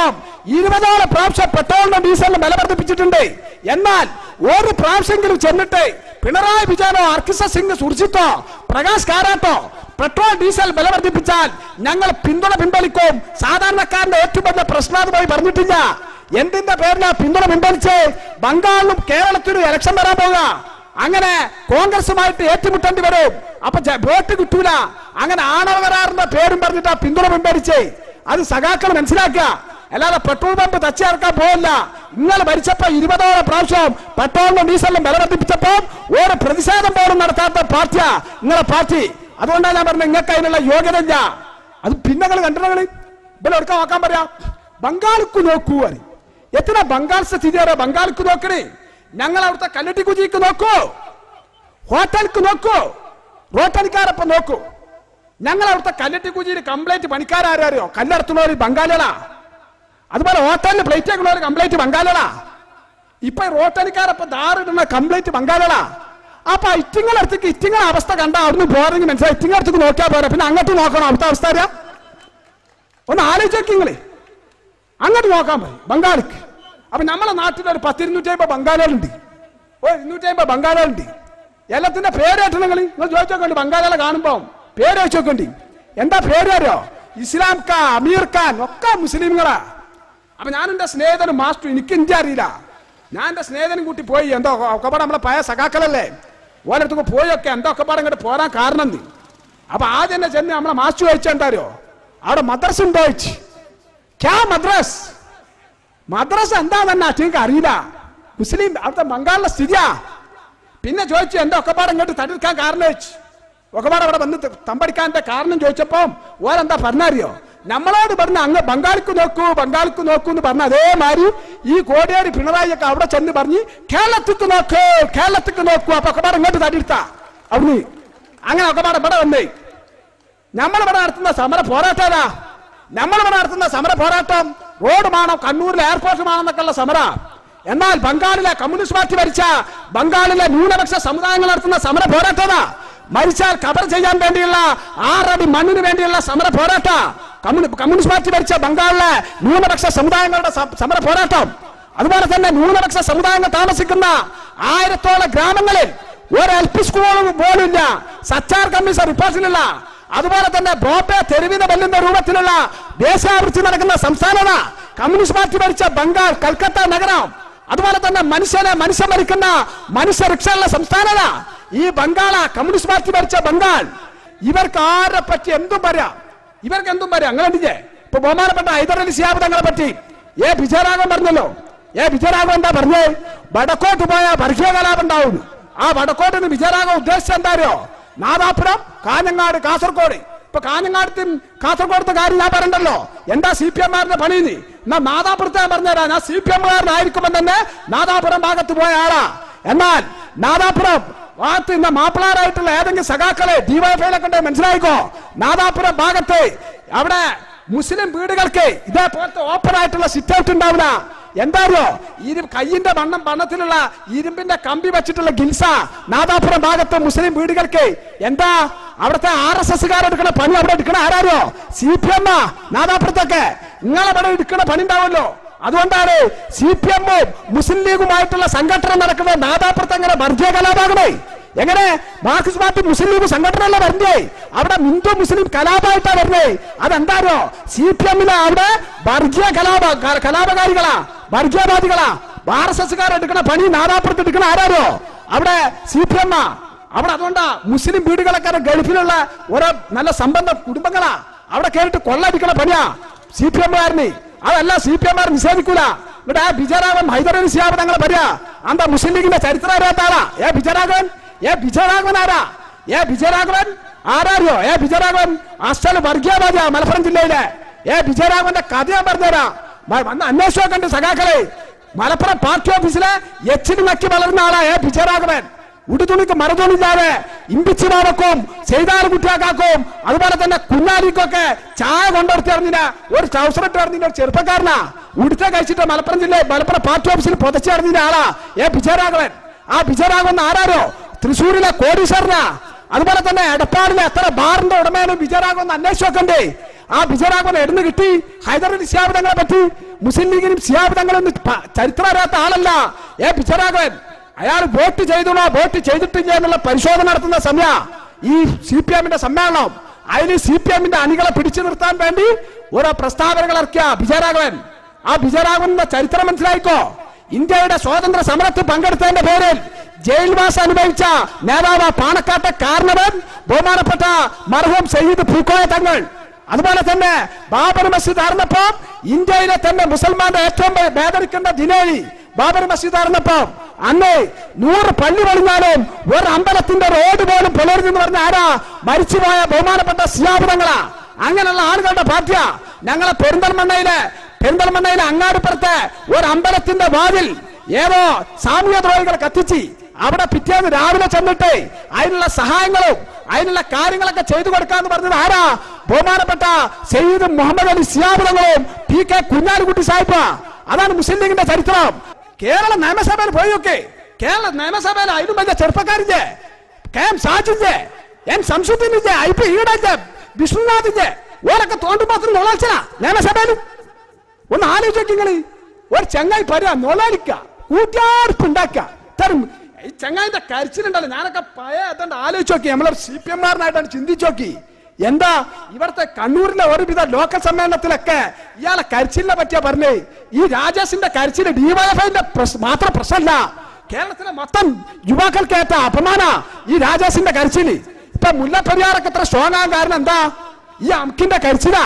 20 പ്രാവശ്യം പെട്രോളിനും ഡീസലിനും വില വർദ്ധിപ്പിച്ചിട്ടുണ്ട്. എന്നാൽ ഒരു പ്രാവശ്യമെങ്കിലും ചെന്നിട്ട് പിണറായി വിജയനോ അർക്കിസ സിംഗ് സുർജിത്തോ പ്രകാശ് കാരാട്ടോ പെട്രോൾ ഡീസൽ വില വർദ്ധിപ്പിച്ചാൽ ഞങ്ങൾ പിന്തുണ പിൻവലിക്കും, സാധാരണക്കാരന്റെ ഏറ്റവും വലിയ പ്രശ്നം അത് പോയി പറഞ്ഞിട്ടില്ല. എന്തിന്റെ പേരിലാ പിന്തുണ പിൻവലിച്ച്? ബംഗാളിലും കേരളത്തിലും ഇലക്ഷൻ വരാൻ പോവുക. അങ്ങനെ കോൺഗ്രസുമായിട്ട് ഏറ്റുമുട്ടേണ്ടി വരും. അപ്പൊ വോട്ട് കിട്ടൂല. അങ്ങനെ ആണവ കരാറിന്റെ പേരും പറഞ്ഞിട്ട് ആ പിന്തുണ പിൻവലിച്ചേ. അത് സഖാക്കൾ മനസ്സിലാക്കുക. അല്ലാതെ പെട്രോൾ പമ്പ് തച്ചിറക്കാൻ പോകില്ല. ഇന്നലെ ഭരിച്ചപ്പോ 20 പ്രാവശ്യം പെട്രോളിനും ഡീസലിനും വില വർദ്ധിപ്പിച്ചപ്പോ ഒരു പ്രതിഷേധം പോലും നടത്താത്ത പാർട്ടിയാ നിങ്ങളെ പാർട്ടി. അതുകൊണ്ടാണ് ഞാൻ പറഞ്ഞത് നിങ്ങൾക്ക് അതിനുള്ള യോഗ്യത ഇല്ല. അത് പിന്നെ കണ്ടിട്ടുള്ള ഇവിടെ എടുക്കാൻ നോക്കാൻ പറയാ. ബംഗാളിക്ക് നോക്കൂ. എത്ര ബംഗാൾ സ്ഥിതി അറിയാം? ബംഗാളിക്ക് നോക്കണേ. ഞങ്ങൾ അവിടുത്തെ കല്ലട്ടി കുജിക്ക് നോക്കൂ, ഹോട്ടലിക്ക് നോക്കൂ, റോട്ടലിക്കാരപ്പം നോക്കൂ. ഞങ്ങൾ അവിടുത്തെ കല്ലട്ടി കുജിയിൽ കംപ്ലൈന്റ് പണിക്കാരോ കല്ലെടുത്തുള്ളവർ ബംഗാളികളാ. അതുപോലെ ഹോട്ടലിന് പ്ലേറ്റ് ആക്കുന്നവർ കംപ്ലൈന്റ് ബംഗാളികളാ. ഇപ്പൊ റോട്ടലിക്കാരപ്പം ധാറിടുന്ന കംപ്ലൈന്റ് ബംഗാളികളാ. അപ്പൊ ഇറ്റിങ്ങളടുത്തേക്ക് ഇറ്റിങ്ങളെ അവസ്ഥ കണ്ടാ അവിടുന്ന് പോരെങ്കിൽ മനസ്സിലായി. ഇറ്റിങ്ങളടുത്തേക്ക് നോക്കിയാൽ പോരാ, പിന്നെ അങ്ങോട്ട് നോക്കണം. അവിടുത്തെ അവസ്ഥ അറിയാം? ഒന്ന് ആലോചിച്ചോക്കിങ്ങളെ. അങ്ങോട്ട് നോക്കാൻ പോയി ബംഗാളിക്ക്. അപ്പൊ നമ്മളെ നാട്ടിൽ ഒരു 10-250 ബംഗാളികളുണ്ട്. 250 ബംഗാളികളുണ്ട്. എല്ലാത്തിന്റെ പേര് കേട്ടണെങ്കിൽ നിങ്ങൾ ചോദിച്ചോക്കണ്ടി. ബംഗാളികളെ കാണുമ്പോ പേര് ചോദിച്ചോക്കണ്ടി. എന്താ പേര് അറിയോ? ഇസ്ലാം ഖാൻ, അമീർ ഖാൻ ഒക്കെ മുസ്ലിങ്ങളാ. അപ്പൊ ഞാൻ എന്റെ സ്നേഹിതനും മാസ്റ്റർ, എനിക്ക് ഇന്ത്യ അറിയില്ല. ഞാൻ എന്റെ സ്നേഹിതനും കൂട്ടി പോയി. എന്തോ ഒക്കെപ്പാടെ നമ്മളെ പഴയ സഖാക്കളല്ലേ, ഓരോരുത്തർക്ക് പോയൊക്കെ എന്തോ ഒക്കെപ്പാടെ ഇങ്ങോട്ട് പോരാൻ കാരണം നീ. അപ്പൊ ആദ്യം തന്നെ ചെന്ന് നമ്മളെ മാസ്റ്റർ ചോദിച്ചെന്താരോ അവിടെ മദ്രസ ഉണ്ടോ ചോദിച്ചു. മദ്രസ എന്താ തന്നെ അച്ഛനക്ക് അറിയില്ല. മുസ്ലിം അവിടുത്തെ ബംഗാളിലെ സ്ഥിതിയാ. പിന്നെ ചോദിച്ചു എന്താ ഒക്കെപ്പാടെ ഇങ്ങോട്ട് തടുക്കാൻ കാരണം ചോദിച്ചു. ഒക്കെപ്പാടെ അവിടെ വന്ന് തമ്പടിക്കാൻ്റെ കാരണം ചോദിച്ചപ്പോ ഓരെന്താ പറഞ്ഞറിയോ? നമ്മളോട് പറഞ്ഞ അങ്ങ് ബംഗാളിക്ക് നോക്കൂ ബംഗാളിക്ക് നോക്കൂ എന്ന് പറഞ്ഞ അതേമാതിരി ഈ കോടിയേരി പിണറായി ഒക്കെ അവിടെ ചെന്ന് പറഞ്ഞ് കേരളത്തിക്ക് നോക്കൂ കേരളത്തിക്ക് നോക്കൂ. അപ്പൊ ഒക്കെപ്പാടെ ഇങ്ങോട്ട് തടിയെടുത്താ അവിടുന്ന്. അങ്ങനെ ഒക്കെപ്പാടെ ഇവിടെ വന്നേ. നമ്മളിവിടെ നടത്തുന്ന സമര പോരാട്ടതാ. നമ്മളിവിടെ നടത്തുന്ന സമര പോരാട്ടം റോഡ് വേണം, കണ്ണൂരിലെ എയർപോർട്ട് വേണമെന്നൊക്കെയുള്ള സമര. എന്നാൽ ബംഗാളിലെ കമ്മ്യൂണിസ്റ്റ് പാർട്ടി ഭരിച്ച ബംഗാളിലെ ന്യൂനപക്ഷ സമുദായങ്ങൾ നടത്തുന്ന സമര പോരാട്ടതാ. മരിച്ചാൽ കബർ ചെയ്യാൻ വേണ്ടിയുള്ള 6 അടി മണ്ണിന് വേണ്ടിയുള്ള സമര പോരാട്ട. കമ്മ്യൂണിസ്റ്റ് പാർട്ടി ഭരിച്ച ബംഗാളിലെ ന്യൂനപക്ഷ സമുദായങ്ങളുടെ സമര പോരാട്ടം, അതുപോലെ തന്നെ ന്യൂനപക്ഷ സമുദായങ്ങൾ താമസിക്കുന്ന 1000-ഓളം ഗ്രാമങ്ങളിൽ ഒരു LP സ്കൂളും പോലുമില്ല, സച്ചാർ കമ്മീഷൻ റിപ്പോർട്ടിലുള്ള. അതുപോലെ തന്നെ ബോംബെ തെരുവിന് വെല്ലുന്ന രൂപത്തിലുള്ള ദേശാഭിവൃദ്ധി നടക്കുന്ന സംസ്ഥാനമാണ് കമ്മ്യൂണിസ്റ്റ് പാർട്ടി ഭരിച്ച ബംഗാൾ, കൽക്കത്ത നഗരം. അതുപോലെ തന്നെ മനുഷ്യൻ ഭരിക്കുന്ന മനുഷ്യ റിക്ഷയുള്ള സംസ്ഥാനമാണ് ഈ ബംഗാള കമ്മ്യൂണിസ്റ്റ് പാർട്ടി ഭരിച്ച ബംഗാൾ. ഇവർക്ക് ആരെ പറ്റി എന്തും പറയാം, ഇവർക്ക് എന്തും പറയാം. അങ്ങനെ ഇല്ലേ? ഇപ്പൊ ബഹുമാനപ്പെട്ട ഹൈദർ അലി ശിഹാബ് തങ്ങളെ പറ്റി വിജയരാഘവൻ പറഞ്ഞല്ലോ. വിജയരാഘവൻ എന്താ പറഞ്ഞേ? വടക്കോട്ട് പോയാൽ വർഗീയ കലാപം ഉണ്ടാവും. ആ വടക്കോട്ടിന് വിജയരാഘവൻ ഉദ്ദേശിച്ച എന്തായോ? നാദാപുരം, കാഞ്ഞങ്ങാട്, കാസർഗോഡ്. ഇപ്പൊ കാസർഗോഡത്തെ കാര്യം ഞാൻ പറയണ്ടല്ലോ. എന്താ CPM-കാരന്റെ പണി? എന്നാ നാദാപുരത്തെ ഞാൻ പറഞ്ഞുതരാം. ഞാൻ CPM-കാരനായിരിക്കുമ്പോൾ തന്നെ നാദാപുരം ഭാഗത്ത് പോയ ആളാ. എന്നാൽ നാദാപുരം ഭാഗത്ത് ഇന്ന് മാപ്പിളാരായിട്ടുള്ള ഏതെങ്കിലും സഖാക്കളെ DYFI-യിലൊക്കെ ഉണ്ടെങ്കിൽ മനസ്സിലായിക്കോ. നാദാപുരം ഭാഗത്ത് അവിടെ മുസ്ലിം വീടുകൾക്ക് ഇതേപോലത്തെ ഓപ്പൺ ആയിട്ടുള്ള സിറ്റ് ഔട്ട് ഉണ്ടാവില്ല. എന്താണോ കയ്യിന്റെ വണ്ണത്തിലുള്ള ഇരുമ്പിന്റെ കമ്പി വെച്ചിട്ടുള്ള ഗിൽസ നാദാപുരം ഭാഗത്ത് മുസ്ലിം വീടുകൾക്ക്. എന്താ അവിടുത്തെ RSS-കാർ എടുക്കണ പണി അവിടെ എടുക്കണ ആരാരോ? CPM നാദാപുരത്തൊക്കെ നിങ്ങളവിടെ എടുക്കണ പണി ഉണ്ടാവുമല്ലോ. അതുകൊണ്ടാണ് CPM-ഉം മുസ്ലിം ലീഗുമായിട്ടുള്ള സംഘടന നടക്കുന്നത് നാദാപുരത്ത്. എങ്ങനെ വർഗീയ കലാപാകണേ? എങ്ങനെ മാർക്സിസ്റ്റ് പാർട്ടി മുസ്ലിം ലീഗ് സംഘടനയല്ല വരുന്നേ, അവിടെ ഹിന്ദു മുസ്ലിം കലാപമായിട്ടാ വരുന്നേ. അതെന്താരോ? CPM-ലെ അവിടെ വർഗീയ കലാപകാരികളാ, വർഗീയവാദികളാ. RSS-കാർ എടുക്കണ പണി നാദാപുരത്ത് എടുക്കണ ആരാരോ? അവിടെ CPM. അവിടെ അതുകൊണ്ടാ മുസ്ലിം വീടുകളൊക്കെ ഗൾഫിലുള്ള ഓരോ നല്ല സമ്പന്ന കുടുംബങ്ങളാ അവിടെ കേറിട്ട് കൊള്ളടിക്കണ പണിയാ CPM-കാരന്. അതല്ല CPM-കാർ നിഷേധിക്കൂല. ഇവിടെ വിജയരാഘവൻ ഹൈദർ അലി ശിഹാബ് തങ്ങളെ പറയാ എന്താ മുസ്ലിം ലീഗിന്റെ ചരിത്രം അറിയാത്ത ആളാ വിജയരാഘവൻ ആരാ? വിജയരാഘവൻ ആരാറിയോ? വിജയരാഘവൻ അസൽ വർഗീയവാദിയാ മലപ്പുറം ജില്ലയിലെ. വിജയരാഘവന്റെ കഥ ഞാൻ പറഞ്ഞുതരാം. വന്ന് അന്വേഷിച്ചോക്കണ്ട് സഖാക്കളെ. മലപ്പുറം പാർട്ടി ഓഫീസിലെ എച്ചിന് നക്കി വളർന്ന ആളാ വിജയരാഘവൻ. ഉടുതുണിക്ക് മറുതുണില്ലാതെ ഇമ്പിച്ചു മാവക്കും ചെയ്താല് കുട്ടിയാക്കാക്കും അതുപോലെ തന്നെ കുഞ്ഞാലിക്കൊക്കെ ചായ കൊണ്ടുവരുത്തിറങ്ങിന ഒരു ട്രൗസറിട്ട് ഇറങ്ങിന ഒരു ചെറുപ്പക്കാരനാ. ഉടുത്ത കഴിച്ചിട്ട് മലപ്പുറം പാർട്ടി ഓഫീസിൽ പുതച്ചിറങ്ങിന ആളാ വിജയരാഘവൻ. ആ വിജയരാഘവൻ ആരാരോ? തൃശ്ശൂരിലെ കോടീശ്വരനാ. അതുപോലെ തന്നെ എടപ്പാടിലെ എത്ര ബാറിന്റെ ഉടമയാണ് വിജയരാഘവൻ അന്വേഷിച്ച് നോക്കണ്ടേ. ആ വിജയരാഘവൻ എവിടുന്ന് കിട്ടി? ഹൈദർ അലി ശിഹാബ് തങ്ങളെ പറ്റി മുസ്ലിം ലീഗിനും ശിഹാബ് തങ്ങളൊന്നും ചരിത്രം അറിയാത്ത ആളല്ല വിജയരാഘവൻ. അയാൾ വോട്ട് ചെയ്തോ വോട്ട് ചെയ്തിട്ടില്ല എന്നുള്ള പരിശോധന നടത്തുന്ന സമയ ഈ CPM-ന്റെ സമ്മേളനം. അതിന് CPM-ന്റെ അണികളെ പിടിച്ചു നിർത്താൻ വേണ്ടി ഓരോ പ്രസ്താവനകൾ ഇറക്കിയ വിജയരാഘവൻ. ആ വിജയരാഘവന്റെ ചരിത്രം മനസ്സിലായിക്കോ. ഇന്ത്യയുടെ സ്വാതന്ത്ര്യ സമരത്തിൽ പങ്കെടുത്തതിന്റെ പേരിൽ ജയിൽവാസം അനുഭവിച്ച നേതാവ് പാണക്കാട്ടെ കാരണവൻ ബഹുമാനപ്പെട്ട മർഹൂം സയ്യിദ് പൂക്കോയ തങ്ങൾ. അതുപോലെ തന്നെ ബാബർ മസ്ജിദ് ആർന്നപ്പോ ഇന്ത്യയിലെ തന്നെ മുസൽമാന്റെ ഏറ്റവും വേദനിക്കേണ്ട ദിനേഴി ബാബർ മസ്ജിദ് ആർന്നപ്പോ അന്ന് 100 പള്ളി പൊളിഞ്ഞാലും ഒരു അമ്പലത്തിന്റെ റോഡ് പോലും പൊളരുതെന്ന് പറഞ്ഞ ആരാ? മരിച്ചുപോയ ബഹുമാനപ്പെട്ട ശിഹാബ് തങ്ങളാ. അങ്ങനെയുള്ള ആളുകളുടെ പാർട്ടിയാ ഞങ്ങളെ പെരിന്തൽമണ്ണയിലെ അങ്ങാടിപ്പുറത്തെ ഒരു അമ്പലത്തിന്റെ വാതിൽ ഏതോ സാമൂഹ്യ ദ്രോഹികൾ കത്തിച്ച് അവിടെ പിറ്റേന്ന് രാവിലെ ചെന്നിട്ട് അതിനുള്ള സഹായങ്ങളും അതിനുള്ള കാര്യങ്ങളൊക്കെ ചെയ്തു കൊടുക്കാന്ന് പറഞ്ഞത് ആരാ? ബഹുമാനപ്പെട്ട സയ്യിദ് മുഹമ്മദ് അലി ശിഹാബ് തങ്ങളും PK കുഞ്ഞാലിക്കുട്ടി സാഹിബ്. അതാണ് മുസ്ലിം ലീഗിന്റെ ചരിത്രം. കേരള നിയമസഭയിൽ പോയൊക്കെ കേരള നിയമസഭയിൽ അതിനും വലിയ ചെറുപ്പക്കാരില്ലേ? KM സാജിന്റെ M സംശുദ്ധിന്റെ IP ഈടന്റെ വിഷ്ണുനാഥിന്റെ ഓരൊക്കെ തോണ്ടുമാത്രം നൊളാൽച്ചന നിയമസഭയിൽ. ഒന്ന് ആലോചിക്കുക. ഒരു ചങ്ങായി പറയാ നൊളാലിക്ക കൂട്ടിയാർപ്പുണ്ടാക്ക തരും. ഈ ചങ്ങായിന്റെ കരിച്ചിലുണ്ടല്ലോ. ഞാനൊക്കെ പഴയ അതുകൊണ്ട് ആലോചിച്ച് നോക്കി. നമ്മളൊരു CPM-കാരനായിട്ടാണ് ചിന്തിച്ചു നോക്കി. എന്താ ഇവിടുത്തെ കണ്ണൂരിലെ ഒരുവിധ ലോക്കൽ സമ്മേളനത്തിലൊക്കെ ഇയാളെ കരിച്ചിലിനെ പറ്റിയാ പറഞ്ഞേ. ഈ രാജേഷിന്റെ കരിച്ചില് DYFI-ന്റെ മാത്രം പ്രശ്നമല്ല, കേരളത്തിലെ മൊത്തം യുവാക്കൾക്ക് ഏറ്റ അപമാന ഈ രാജേഷിന്റെ കരിച്ചില്. ഇപ്പൊ മുല്ലപ്പെരിയാറൊക്കെ എത്ര സ്ട്രോങ് ആകാൻ കാരണം എന്താ? ഈ അംകിന്റെ കരിച്ചിലാ.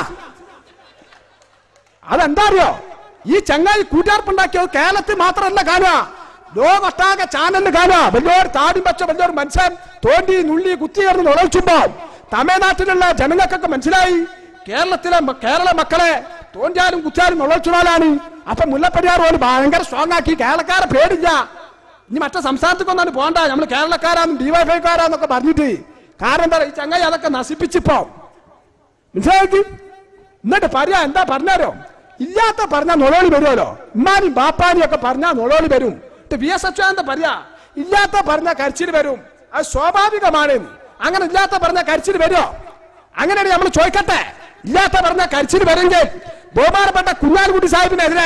അതെന്താ അറിയോ? ഈ ചങ്ങായി കൂട്ടിയാർപ്പുണ്ടാക്കിയത് കേരളത്തിൽ മാത്രമല്ല കാണുക, ലോകൊട്ടാകെ ചാനലിൽ കാണുക. വലിയൊരു താടി വെച്ച വലിയൊരു മനുഷ്യൻ തോണ്ടി നുള്ളി കുത്തിയേർന്ന് ഉളച്ചുമ്പോ തമിഴ്നാട്ടിലുള്ള ജനങ്ങൾക്കൊക്കെ മനസ്സിലായി കേരള മക്കളെ തോണ്ടിയാലും കുത്തിയാലും ഉളച്ചുടാലാണ്. അപ്പൊ മുല്ലപ്പെരിയാർ പോലെ ഭയങ്കര സ്ട്രോങ് ആക്കി കേരളക്കാരെ പേടില്ല. ഇനി മറ്റേ സംസ്ഥാനത്തേക്കൊന്നും പോകണ്ട, നമ്മൾ കേരളക്കാരാന്നും DYFI-കാരാന്നൊക്കെ പറഞ്ഞിട്ട്. കാരണം എന്താ? ഈ ചങ്ങായി അതൊക്കെ നശിപ്പിച്ചിപ്പോ മനസ്സിലാക്കി. എന്നിട്ട് പറയാ എന്താ പറഞ്ഞാരോ? ഇല്ലാത്ത പറഞ്ഞാൽ നൊളോളി വരുമല്ലോ. ഉമ്മാനും ബാപ്പാനും ഒക്കെ പറഞ്ഞാൽ നൊളോളി വരും. VS അച്യുതാനന്ദൻ പറയാ ഇല്ലാത്ത പറഞ്ഞാൽ കരച്ചിൽ വരും, അത് സ്വാഭാവികമാണ്. അങ്ങനെ ഇല്ലാത്ത പറഞ്ഞാൽ കരച്ചിൽ വരുമോ? അങ്ങനെയാണ് നമ്മൾ ചോദിക്കട്ടെ. ഇല്ലാത്ത പറഞ്ഞ കരിച്ചിൽ വരെങ്കിൽ ബഹുമാനപ്പെട്ട കുഞ്ഞാലിക്കുട്ടി സാഹിബിനെതിരെ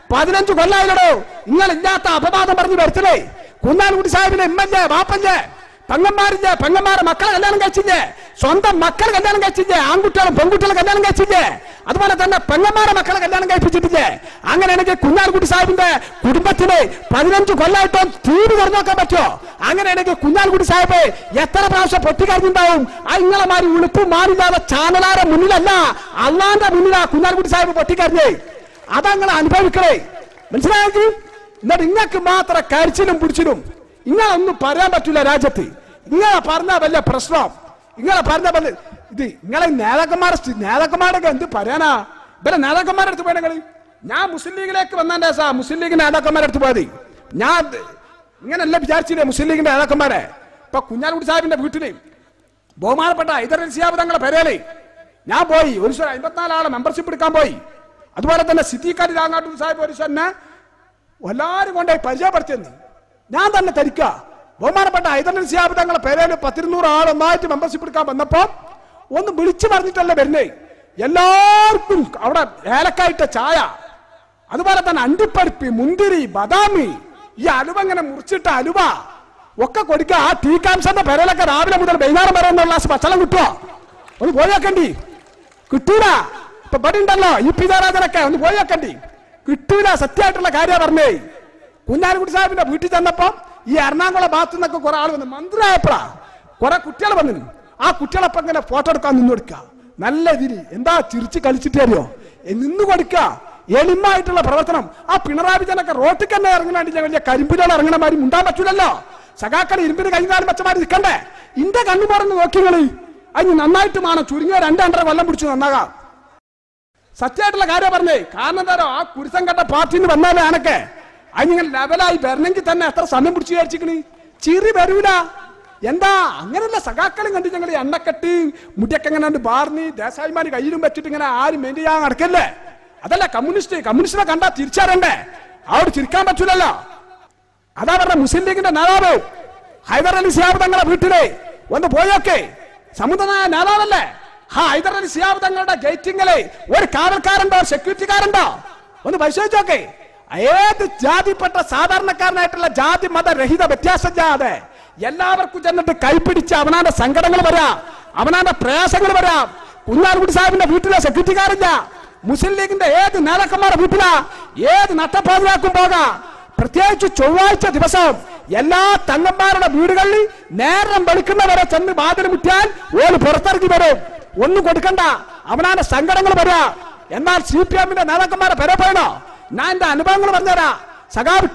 15 കൊല്ലായില്ലടോ നിങ്ങൾ ഇല്ലാത്ത അപവാദം പറഞ്ഞു വരുത്തലേ. കുഞ്ഞാലിക്കുട്ടി സാഹിബിന്റെ എമ്മല്ലേ വാപ്പല്ലേ പെങ്ങന്മാരില്ലേ, പെങ്ങന്മാരെ മക്കളെ കല്യാണം കഴിച്ചില്ലേ, സ്വന്തം മക്കളെ കല്യാണം കഴിച്ചില്ലേ, ആൺകുട്ടികളും പെൺകുട്ടികളെ കല്യാണം കഴിച്ചില്ലേ, അതുപോലെ തന്നെ പെങ്ങന്മാരെ മക്കളെ കല്യാണം കഴിപ്പിച്ചിട്ടില്ലേ. അങ്ങനെയാണെങ്കിൽ കുഞ്ഞാലിക്കുട്ടി സാഹിബിന്റെ കുടുംബത്തിന് 15 കൊല്ലമായിട്ടോ തീര് തുറന്നു നോക്കാൻ പറ്റുമോ? അങ്ങനെയാണെങ്കിൽ കുഞ്ഞാലിക്കുട്ടി സാഹിബ് എത്ര പ്രാവശ്യം പൊട്ടിക്കഴിഞ്ഞുണ്ടാവും? ആ ഇങ്ങളെമാരി ഉളുപ്പും മാറില്ലാതെ ചാനലാരെ മുന്നിലല്ല, അള്ളാന്റെ മുന്നിലാ കുഞ്ഞാലിക്കുട്ടി സാഹിബ് പൊട്ടിക്കഴിഞ്ഞേ. അതങ്ങൾ അനുഭവിക്കണേ, മനസ്സിലാക്കി. എന്നിട്ട് ഇങ്ങക്ക് മാത്രം കരിച്ചിലും പിടിച്ചിലും ഇങ്ങളൊന്നും പറയാൻ പറ്റൂല രാജ്യത്ത്. ഇങ്ങളെ പറഞ്ഞാൽ വലിയ പ്രശ്നം. ഇങ്ങളെ പറഞ്ഞ പോലെ ഇത് നിങ്ങളെ നേതാക്കന്മാരൊക്കെ എന്ത് പറയാനാ? ഇവരെ നേതാക്കന്മാരുടെ അടുത്ത് പോയി നിങ്ങൾ. ഞാൻ മുസ്ലിം ലീഗിലേക്ക് വന്നതിന്റെ മുസ്ലിം ലീഗിന്റെ നേതാക്കന്മാരുടെ അടുത്ത് പോയത് ഞാൻ ഇങ്ങനെയല്ല വിചാരിച്ചില്ലേ. മുസ്ലിം ലീഗിന്റെ നേതാക്കന്മാരെ ഇപ്പൊ കുഞ്ഞാലിക്കുട്ടി സാഹിബിന്റെ വീട്ടില് ബഹുമാനപ്പെട്ട ഹൈദർ അലി ശിഹാബ് തങ്ങളുടെ പേരേല് ഞാൻ പോയി. ഒരു 54 ആളെ മെമ്പർഷിപ്പ് എടുക്കാൻ പോയി. അതുപോലെ തന്നെ സിദ്ദീഖ് അലി രാങ്ങാട്ടൂർ സാഹിബ് ഒരു തന്നെ എല്ലാവരും കൊണ്ടുപോയി പരിചയപ്പെടുത്തിയെന്ന് ഞാൻ തന്നെ ധരിക്കുക. ബഹുമാനപ്പെട്ട ഹൈദർ അലി ശിഹാബ് തങ്ങളുടെ പേരേല് 100-200 ആൾ ഒന്നായിട്ട് മെമ്പർഷിപ്പ് എടുക്കാൻ വന്നപ്പോ ഒന്ന് വിളിച്ചു പറഞ്ഞിട്ടല്ലേ വരുന്നേ. എല്ലാവർക്കും അവിടെ ഏലക്കായിട്ട ചായ, അതുപോലെ തന്നെ അണ്ടിപ്പരിപ്പ്, മുന്തിരി, ബദാമി, ഈ അലുവ ഇങ്ങനെ മുറിച്ചിട്ട അലുവ ഒക്കെ കൊടുക്കുക. ആ ടീക്കാംസന്റെ പേരലൊക്കെ രാവിലെ മുതൽ വൈകുന്നേരം വരെ എന്നുള്ള ഗ്ലാസ് പച്ചളം കിട്ടുമോ? ഒന്ന് പോയി വെക്കണ്ടി. കിട്ടൂല. ഇപ്പൊ ഇവിടെ ഉണ്ടല്ലോ ഈ പിതാരാജനൊക്കെ ഒന്ന് പോയി വെക്കണ്ടി. കിട്ടൂല. സത്യമായിട്ടുള്ള കാര്യം പറഞ്ഞേ. കുഞ്ഞാലിക്കുട്ടി സാഹിബിന്റെ വീട്ടിൽ ചെന്നപ്പോ ഈ എറണാകുളം ഭാഗത്തു നിന്നൊക്കെ കുറെ ആൾ വന്നു. മന്ത്രിയായപ്പോഴാ കുറെ കുട്ടികൾ വന്നു. ആ കുട്ടികളൊപ്പം ഇങ്ങനെ ഫോട്ടോ എടുക്കാൻ നിന്ന് കൊടുക്കുക. നല്ല ഇതിരി എന്താ ചിരിച്ച് കളിച്ചിട്ട് അറിയോ നിന്ന് കൊടുക്കുക. എളിമായിട്ടുള്ള പ്രവർത്തനം. ആ പിണറായി വിജയനൊക്കെ റോട്ടിൽ തന്നെ ഇറങ്ങാണ്ടില്ല, വലിയ കരിമ്പിലോട് ഇറങ്ങണമാരി മുണ്ടാൻ പറ്റൂലല്ലോ. സഖാക്കൾ ഇരുമ്പിന് കഴിഞ്ഞാലും വെച്ചമാരി നിൽക്കണ്ടേ? ഇന്റെ കണ്ണു പറഞ്ഞ് നോക്കിങ്ങള് അതിന് നന്നായിട്ട് വേണം. ചുരുങ്ങിയ 2-2.5 കൊല്ലം പിടിച്ചു നന്നാകാം. സത്യമായിട്ടുള്ള കാര്യം പറഞ്ഞേ. കാരണം എന്താണോ, ആ കുരുത്തം കെട്ട പാർട്ടിന്ന് വന്നാലേ ആനൊക്കെ അതിനിങ്ങനെ ലെവലായി വരണമെങ്കിൽ തന്നെ എത്ര സമയം പിടിച്ചു വിചാരിച്ചിക്കണ്. ചിരി വരൂല. എന്താ അങ്ങനെയല്ല. സഖാക്കളും കണ്ടു ഞങ്ങൾ എണ്ണക്കെട്ട് മുടിയൊക്കെ എങ്ങനെ ബാർന്ന് ദേശാഭിമാനി കയ്യിലും വെച്ചിട്ട് ഇങ്ങനെ ആരും മെയിൻ ചെയ്യാൻ നടക്കല്ലേ. അതല്ല കമ്മ്യൂണിസ്റ്റിനെ കണ്ടാ തിരിച്ചറിയണ്ടേ. അവിടെ ചിരിക്കാൻ പറ്റൂലല്ലോ. അതാ പറഞ്ഞ മുസ്ലിം ലീഗിന്റെ നേതാവ് ഹൈദർ അലി ശിഹാബ് തങ്ങളുടെ വീട്ടിലെ ഒന്ന് പോയൊക്കെ. സമുദ്രനായ നേതാവല്ലേ. ഹൈദർ അലി ശിഹാബ് തങ്ങളുടെ ഗേറ്റിങ്ങിലെ ഒരു കാവൽക്കാരുണ്ടോ, സെക്യൂരിറ്റിക്കാരുണ്ടോ? ഒന്ന് പരിശോധിച്ചോക്കെ. ഏത് ജാതിപ്പെട്ട സാധാരണക്കാരനായിട്ടുള്ള ജാതി മതരഹിത വ്യത്യാസമില്ലാതെ എല്ലാവർക്കും ചെന്നിട്ട് കൈപ്പിടിച്ച് അവനാന്റെ സങ്കടങ്ങൾ വരാം, അവനാന്റെ പ്രയാസങ്ങൾ വരാം. കുഞ്ഞാലിക്കുട്ടി സാഹിബിന്റെ വീട്ടിലെ സെക്യൂരിറ്റിക്കാരില്ല. മുസ്ലിം ലീഗിന്റെ ഏത് നേതാക്കന്മാരുടെ വീട്ടിലാ ഏത് നട്ടപ്പാതിരാക്കും പോകാം. പ്രത്യേകിച്ച് ചൊവ്വാഴ്ച ദിവസം എല്ലാ തങ്ങന്മാരുടെ വീടുകളിൽ നേരം വെളുക്കുന്നവരെ ചെന്ന് വാതിൽ മുട്ടിയാൽ ഓല് പുറത്തിറങ്ങി വരും. ഒന്നും കൊടുക്കണ്ട, അവനാന്റെ സങ്കടങ്ങൾ വരാം. എന്നാൽ CPM-ന്റെ നേതാക്കന്മാരെ പെരപ്പോയണോ? ഞാൻ എന്റെ അനുഭവങ്ങൾ പറഞ്ഞുതരാ. സഖാവ്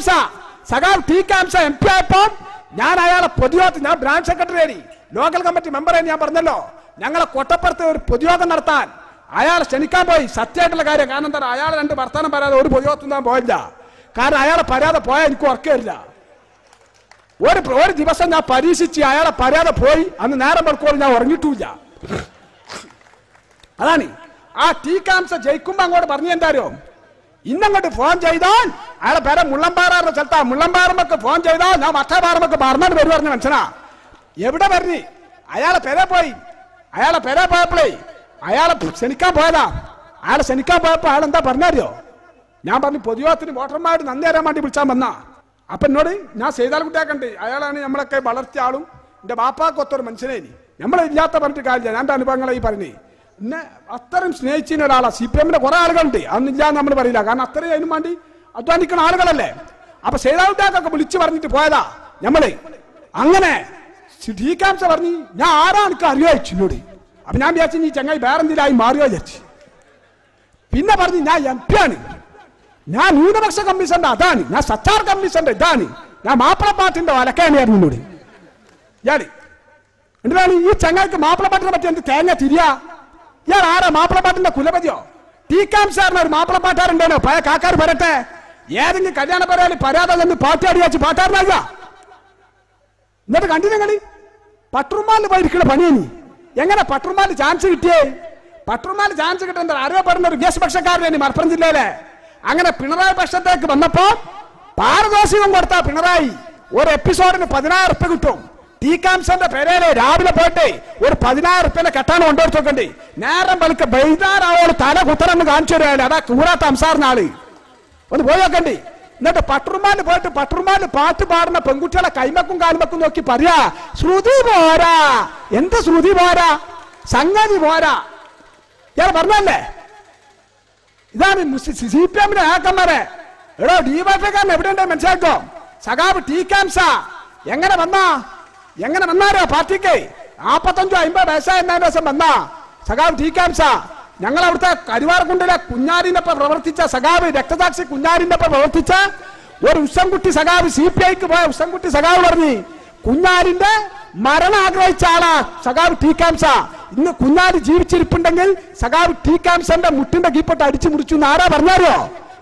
ടി കാംസ MP ആയപ്പോ ഞാൻ അയാളെ പൊതുയോഗത്തിൽ, ഞാൻ ബ്രാഞ്ച് സെക്രട്ടറി, ലോക്കൽ കമ്മിറ്റി മെമ്പറെ ഞാൻ പറഞ്ഞല്ലോ, ഞങ്ങളെ കൊട്ടപ്പുറത്ത് ഒരു പൊതുയോഗം നടത്താൻ അയാളെ ക്ഷണിക്കാൻ പോയി. സത്യമായിട്ടുള്ള കാര്യം. കാരണം എന്താ, അയാളെ 2 വർത്തമാനം പറയാതെ ഒരു പൊതുയോഗത്തിൽ ഞാൻ പോയില്ല. കാരണം അയാളെ പറയാതെ പോയാൽ എനിക്ക് ഉറക്കമില്ല. ഒരു ദിവസം ഞാൻ പരീക്ഷിച്ച് അയാളെ പറയാതെ പോയി. അന്ന് നേരം വെളുക്കോളം ഞാൻ ഉറങ്ങിയിട്ടില്ല. അതാണ് ആ ടി കാംസ ജയിക്കുമ്പോ അങ്ങോട്ട് പറഞ്ഞു എന്താരോ, ഇന്നങ്ങോട്ട് ഫോൺ ചെയ്താൽ അയാളെ പേരെ മുള്ളംപാറാറിന്റെ സ്ഥലത്താ. മുള്ളംപാറമ്പൊക്കെ ഫോൺ ചെയ്താൽ ഞാൻ മറ്റേപാറമ്പൊക്കെ പറഞ്ഞാൽ വരും പറഞ്ഞ മനുഷ്യനാ. എവിടെ പറഞ്ഞു? അയാളെ പേരെ പോയി. അയാളെ പേരെ പോയപ്പോഴേ അയാളെ ക്ഷണിക്കാൻ പോയതാ. അയാളെ ക്ഷണിക്കാൻ പോയപ്പോ അയാൾ എന്താ പറഞ്ഞാരിയോ? ഞാൻ പറഞ്ഞു പൊതുയോഗത്തിന് വോട്ടർമാരോട് നന്ദി അറിയാൻ വേണ്ടി വിളിച്ചാൽ വന്നാ. അപ്പൊ എന്നോട് ഞാൻ സൈതാൽകുട്ടിയാക്കണ്ട്, അയാളാണ് നമ്മളൊക്കെ വളർത്തിയ ആളും എന്റെ ബാപ്പാക്കൊത്തൊരു മനുഷ്യനേനി, നമ്മളില്ലാത്ത പറഞ്ഞിട്ട് കാര്യമില്ല. ഞാൻ എന്റെ അനുഭവങ്ങളെ ഈ പറഞ്ഞേ. എന്നെ അത്രയും സ്നേഹിച്ചിരുന്ന ഒരാളാ. CPM-ന്റെ കുറെ ആളുകളുണ്ട്, അന്നില്ലാന്ന് നമ്മൾ പറയില്ല. കാരണം അത്രയും അതിനും വേണ്ടി അധ്വാനിക്കുന്ന ആളുകളല്ലേ. അപ്പൊ സൈതാൽകുട്ടിയാക്കൊക്കെ വിളിച്ചു പറഞ്ഞിട്ട് പോയതാ നമ്മള്. അങ്ങനെ ടി കാംസ പറഞ്ഞു, ഞാൻ ആരാ എനിക്ക് അറിയോ എന്നോട്. അപ്പൊ ഞാൻ വിചാരിച്ചു ഈ ചങ്ങായി വേറെന്തിലായി മാറിയോ വിചാരിച്ചു. പിന്നെ പറഞ്ഞു ഞാൻ MP ആണ്, ഞാൻ ന്യൂനപക്ഷ കമ്മീഷന്റെ അതാണ്, ഞാൻ സച്ചാർ കമ്മീഷന്റെ ഇതാണ്, ഞാൻ മാപ്പിള പാട്ടിന്റെ വലക്കാനായിരുന്നു എന്നോട്. ഇയാള് എന്താണ് ഈ ചങ്ങായിക്ക് മാപ്പിളപ്പാട്ടിനെ പറ്റി എന്ത് തേങ്ങ തിരിയാ? ഇയാൾ ആരാ? മാപ്പിളപ്പാട്ടിന്റെ കുലപതിയോ? ടി കാംസാറിന് ഒരു മാപ്പിളപ്പാട്ടാറുണ്ടേനോ? പഴയ കാക്കാർ വരട്ടെ. ഏതെങ്കിലും കല്യാണ പറയാൻ പരാതെ നിന്ന് പാട്ടാടി വെച്ച് പാട്ടാറിനാകുക. എന്നിട്ട് കണ്ടില്ല കളി പട്ടുറുമാലിൽ പോയിരിക്കണ പണിയനി. എങ്ങനെ പട്ടുറുമാലിൽ ചാൻസ് കിട്ടിയേ? പട്ടുറുമാലിൽ ചാൻസ് കിട്ടുന്ന അറിയപ്പെടുന്ന ഒരു ദേശപക്ഷക്കാരനെ മലപ്പുറം ജില്ലയിലെ. അങ്ങനെ പിണറായി പക്ഷത്തേക്ക് വന്നപ്പോ പാരദോഷികം കൊടുത്ത പിണറായി ഒരു എപ്പിസോഡിന് 10,000 ഉറുപ്പിക കിട്ടും. ടീക്കാംസന്റെ പെരയില് രാവിലെ പോയിട്ട് ഒരു 16 റുപ്യന്റെ കെട്ടാണ് കൊണ്ടുവച്ച് നോക്കണ്ടേ. നേരം വെളുക്ക ബൈതാറാവോട് തല കുത്തറന്ന് കാണിച്ചു തരാണ്. അതാ കൂടാത്ത സംസാറിന് ആള് ഒന്ന് പോയി നോക്കണ്ടേ. എന്നിട്ട് പട്ടുറുമാല് പോയിട്ട് പട്ടുറുമാല് പാട്ട് പാടുന്ന പെൺകുട്ടികളെ കൈമക്കും കാൽമക്കും നോക്കി പറയാ ശ്രുതി പോരാ. എന്ത് ശ്രുതി പോരാ? സംഗതി പോരാ. ഇയാൾ പറഞ്ഞല്ലേ? ഇതാണ് CPM ആക്കന്മാരെ. എടോ ഡിവൈഎഫ്ഐക്കാരൻ എവിടെയുണ്ട് മനസ്സിലാക്കോ? സഖാബ് ടീക്കാംസ എങ്ങനെ വന്നാരോ പാർട്ടിക്ക് 45-50 വയസ്സായ ദിവസം വന്നാ സഖാബ് ടീക്കാംസ. ഞങ്ങൾ അവിടുത്തെ കരുവാർകുണ്ടിലെ കുഞ്ഞാരിന്റെ ഒപ്പം പ്രവർത്തിച്ച സഖാബ്, രക്തസാക്ഷി കുഞ്ഞാരിന്റെ ഒപ്പം പ്രവർത്തിച്ച ഒരു ഉസ്സംകുട്ടി സഖാബ്, CPIക്ക് പോയ ഉസ്സംകുട്ടി സഖാബ് പറഞ്ഞു കുഞ്ഞാരിന്റെ മരണം ആഗ്രഹിച്ച ആളാ സഖാബ് ടീക്കാംസ. ഇന്ന് കുഞ്ഞാരി ജീവിച്ചിരിപ്പുണ്ടെങ്കിൽ സഖാബ് ടീക്കാംസന്റെ മുട്ടിന്റെ കീപ്പോട്ട് അടിച്ചു മുറിച്ചു എന്ന് ആരാ പറഞ്ഞാരോ?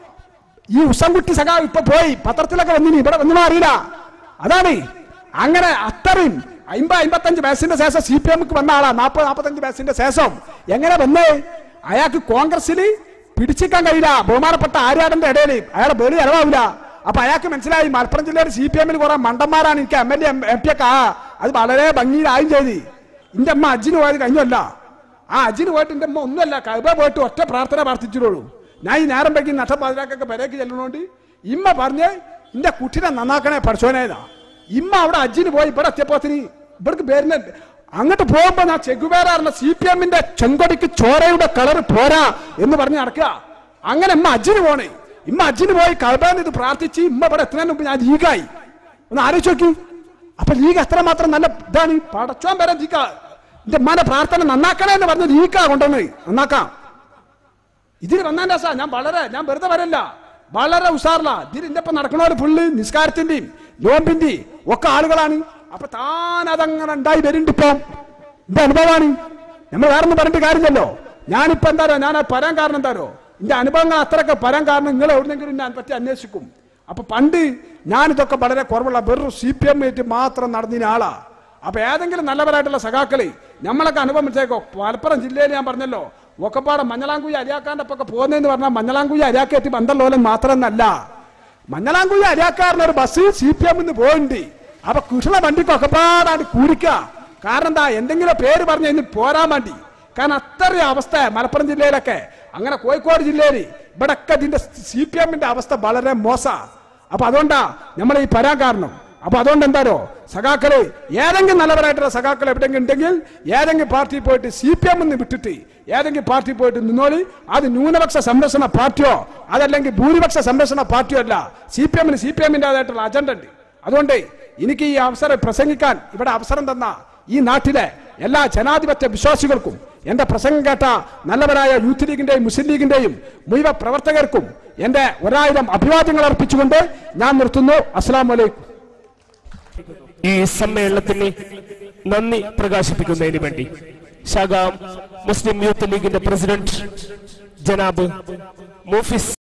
ഈ ഉസ്സംകുട്ടി സഖാബ് ഇപ്പൊ പോയി പത്രത്തിലൊക്കെ വന്നിനി, ഇവിടെ ഒന്നും അറിയില്ല. അതാണ് അങ്ങനെ അത്രയും 50-55 വയസ്സിന്റെ ശേഷം CPMക്ക് വന്ന ആളാ. 40-45 വയസ്സിന്റെ ശേഷം എങ്ങനെ വന്നേ? അയാൾക്ക് കോൺഗ്രസിൽ പിടിച്ചിക്കാൻ കഴിയില്ല. ബഹുമാനപ്പെട്ട ആര്യാടന്റെ ഇടയിൽ അയാളെ ബലി ഇറവാവില്ല. അപ്പൊ അയാൾക്ക് മനസ്സിലായി മലപ്പുറം ജില്ലയുടെ CPMൽ കുറെ മണ്ടന്മാരാണ്, എനിക്ക് MLA MP ഒക്കെ അത് വളരെ ഭംഗിയിലായും ചെയ്ത്. എന്റെ അമ്മ അജ്ജിന് പോയത് കഴിഞ്ഞല്ല. ആ അജ്ജിന് പോയിട്ട് എന്റെ അമ്മ ഒന്നുമല്ല, കൈബ പോയിട്ട് ഒറ്റ പ്രാർത്ഥന പ്രാർത്ഥിച്ചിട്ടുള്ളൂ. ഞാൻ ഈ നേരം വയ്ക്കും നട്ടപ്പാതിരാക്കൊക്കെ പെരേക്ക് ചെല്ലുന്നോണ്ട് ഇമ്മ പറഞ്ഞ് എന്റെ കുട്ടിനെ നന്നാക്കണേ പഠിച്ചോനേതാ. ഇമ്മ അവിടെ അജ്ജിന് പോയി ഇവിടെ എത്തിയപ്പോത്തിന് ഇവർക്ക് പേരിന് അങ്ങോട്ട് പോകുമ്പോ ഞാൻ ചെഗുവേറാറിന്റെ CPMന്റെ ചെങ്കൊടിക്ക് ചോരയുടെ കളർ പോരാ എന്ന് പറഞ്ഞ് നടക്കുക. അങ്ങനെ ഇമ്മ അജ്ജിന് പോണേ. ഇമ്മ അജ്ജിന് പോയി കൽബാൻ ഇത് പ്രാർത്ഥിച്ച് ഇമ്മ ഇവിടെ എത്തുന്നതിന് മുമ്പ് ഞാൻ ലീഗായി. ഒന്ന് ആലോചിച്ച് നോക്കി. അപ്പൊ ലീഗ് എത്രമാത്രം നല്ല ഇതാണ്. പടച്ചോൻ വരെ ലീഗാ എന്റെ ഉമ്മാന്റെ പ്രാർത്ഥന നന്നാക്കണേ എന്ന് പറഞ്ഞ് ലീഗാ കൊണ്ടുവന്ന് നന്നാക്കാം. ഇതിന് വന്നാൻ രസാ. ഞാൻ വെറുതെ വരല്ല, വളരെ ഉഷാറില്ല. ഇതിൽ എന്റെ ഒപ്പം നടക്കണവര് ഫുള്ള് നിസ്കാരത്തിന്റെയും നോമ്പിന്റെയും ഒക്കെ ആളുകളാണ്. അപ്പൊ താൻ അതങ്ങനെ ഉണ്ടായി വരുന്നുണ്ട്. ഇപ്പം എന്റെ അനുഭവമാണ്. നമ്മൾ വേറെ ഒന്നും പറഞ്ഞിട്ട് കാര്യമില്ലല്ലോ. ഞാനിപ്പോ എന്താരോ ഞാൻ പറയാൻ കാരണം എന്താരോ എന്റെ അനുഭവങ്ങൾ അത്രയൊക്കെ പറയാൻ കാരണം നിങ്ങൾ എവിടെന്നെങ്കിലും ഞാൻ പറ്റി അന്വേഷിക്കും. അപ്പൊ പണ്ട് ഞാനിതൊക്കെ വളരെ കുറവുള്ള വെറും CPM ആയിട്ട് മാത്രം നടന്നിന ആളാ. അപ്പൊ ഏതെങ്കിലും നല്ലവരായിട്ടുള്ള സഖാക്കളി നമ്മളൊക്കെ അനുഭവം വെച്ചേക്കോ. മലപ്പുറം ജില്ലയിൽ ഞാൻ പറഞ്ഞല്ലോ ഒക്കെപ്പാടെ മഞ്ഞളാംകുഴി അരിയാക്കാരൻ്റെ ഒപ്പൊക്കെ പോകുന്നതെന്ന് പറഞ്ഞാൽ മഞ്ഞളാംകുഴി അരിയാക്കേറ്റി ബന്ധമുള്ളവരും മാത്രമെന്നല്ല, മഞ്ഞളാംകുഴി അരിയാക്കാരനൊരു ബസ് CPM പോയിണ്ട്. അപ്പൊ കുഷള വണ്ടിക്ക് ഒക്കെപ്പാടാണ്ട് കൂടിക്കുക. കാരണം എന്താ? എന്തെങ്കിലും പേര് പറഞ്ഞ ഇന്ന് പോരാൻ വേണ്ടി. കാരണം അത്രയും അവസ്ഥ മലപ്പുറം ജില്ലയിലൊക്കെ, അങ്ങനെ കോഴിക്കോട് ജില്ലയിൽ ഇവിടൊക്കെ ഇതിന്റെ CPMന്റെ അവസ്ഥ വളരെ മോശ. അപ്പൊ അതുകൊണ്ടാ നമ്മൾ ഈ പരാൻ കാരണം. അപ്പൊ അതുകൊണ്ട് എന്താരോ സഖാക്കള് ഏതെങ്കിലും നല്ലവരായിട്ടുള്ള സഖാക്കൾ എവിടെയെങ്കിലും ഉണ്ടെങ്കിൽ ഏതെങ്കിലും പാർട്ടി പോയിട്ട് CPM വിട്ടിട്ട് ഏതെങ്കിലും പാർട്ടി പോയിട്ട് നിന്നോളി. അത് ന്യൂനപക്ഷ സംരക്ഷണ പാർട്ടിയോ അതല്ലെങ്കിൽ ഭൂരിപക്ഷ സംരക്ഷണ പാർട്ടിയോ അല്ല. CPMന്റേതായിട്ടുള്ള അജണ്ട ഉണ്ട്. അതുകൊണ്ട് എനിക്ക് ഈ അവസരം പ്രസംഗിക്കാൻ ഇവിടെ അവസരം തന്ന ഈ നാട്ടിലെ എല്ലാ ജനാധിപത്യ വിശ്വാസികൾക്കും എന്റെ പ്രസംഗം കേട്ട നല്ലവരായ യൂത്ത് ലീഗിന്റെയും മുസ്ലിം ലീഗിന്റെയും മുഴുവൻ പ്രവർത്തകർക്കും എന്റെ 1000 അഭിവാദ്യങ്ങൾ അർപ്പിച്ചുകൊണ്ട് ഞാൻ നിർത്തുന്നു. അസ്സലാമു അലൈക്കും. ഈ സമ്മേളനത്തിന് നന്ദി പ്രകാശിപ്പിക്കുന്നതിന് വേണ്ടി ശാഖ മുസ്ലിം യൂത്ത് ലീഗിന്റെ പ്രസിഡന്റ് ജനാബ് മുഫീസ്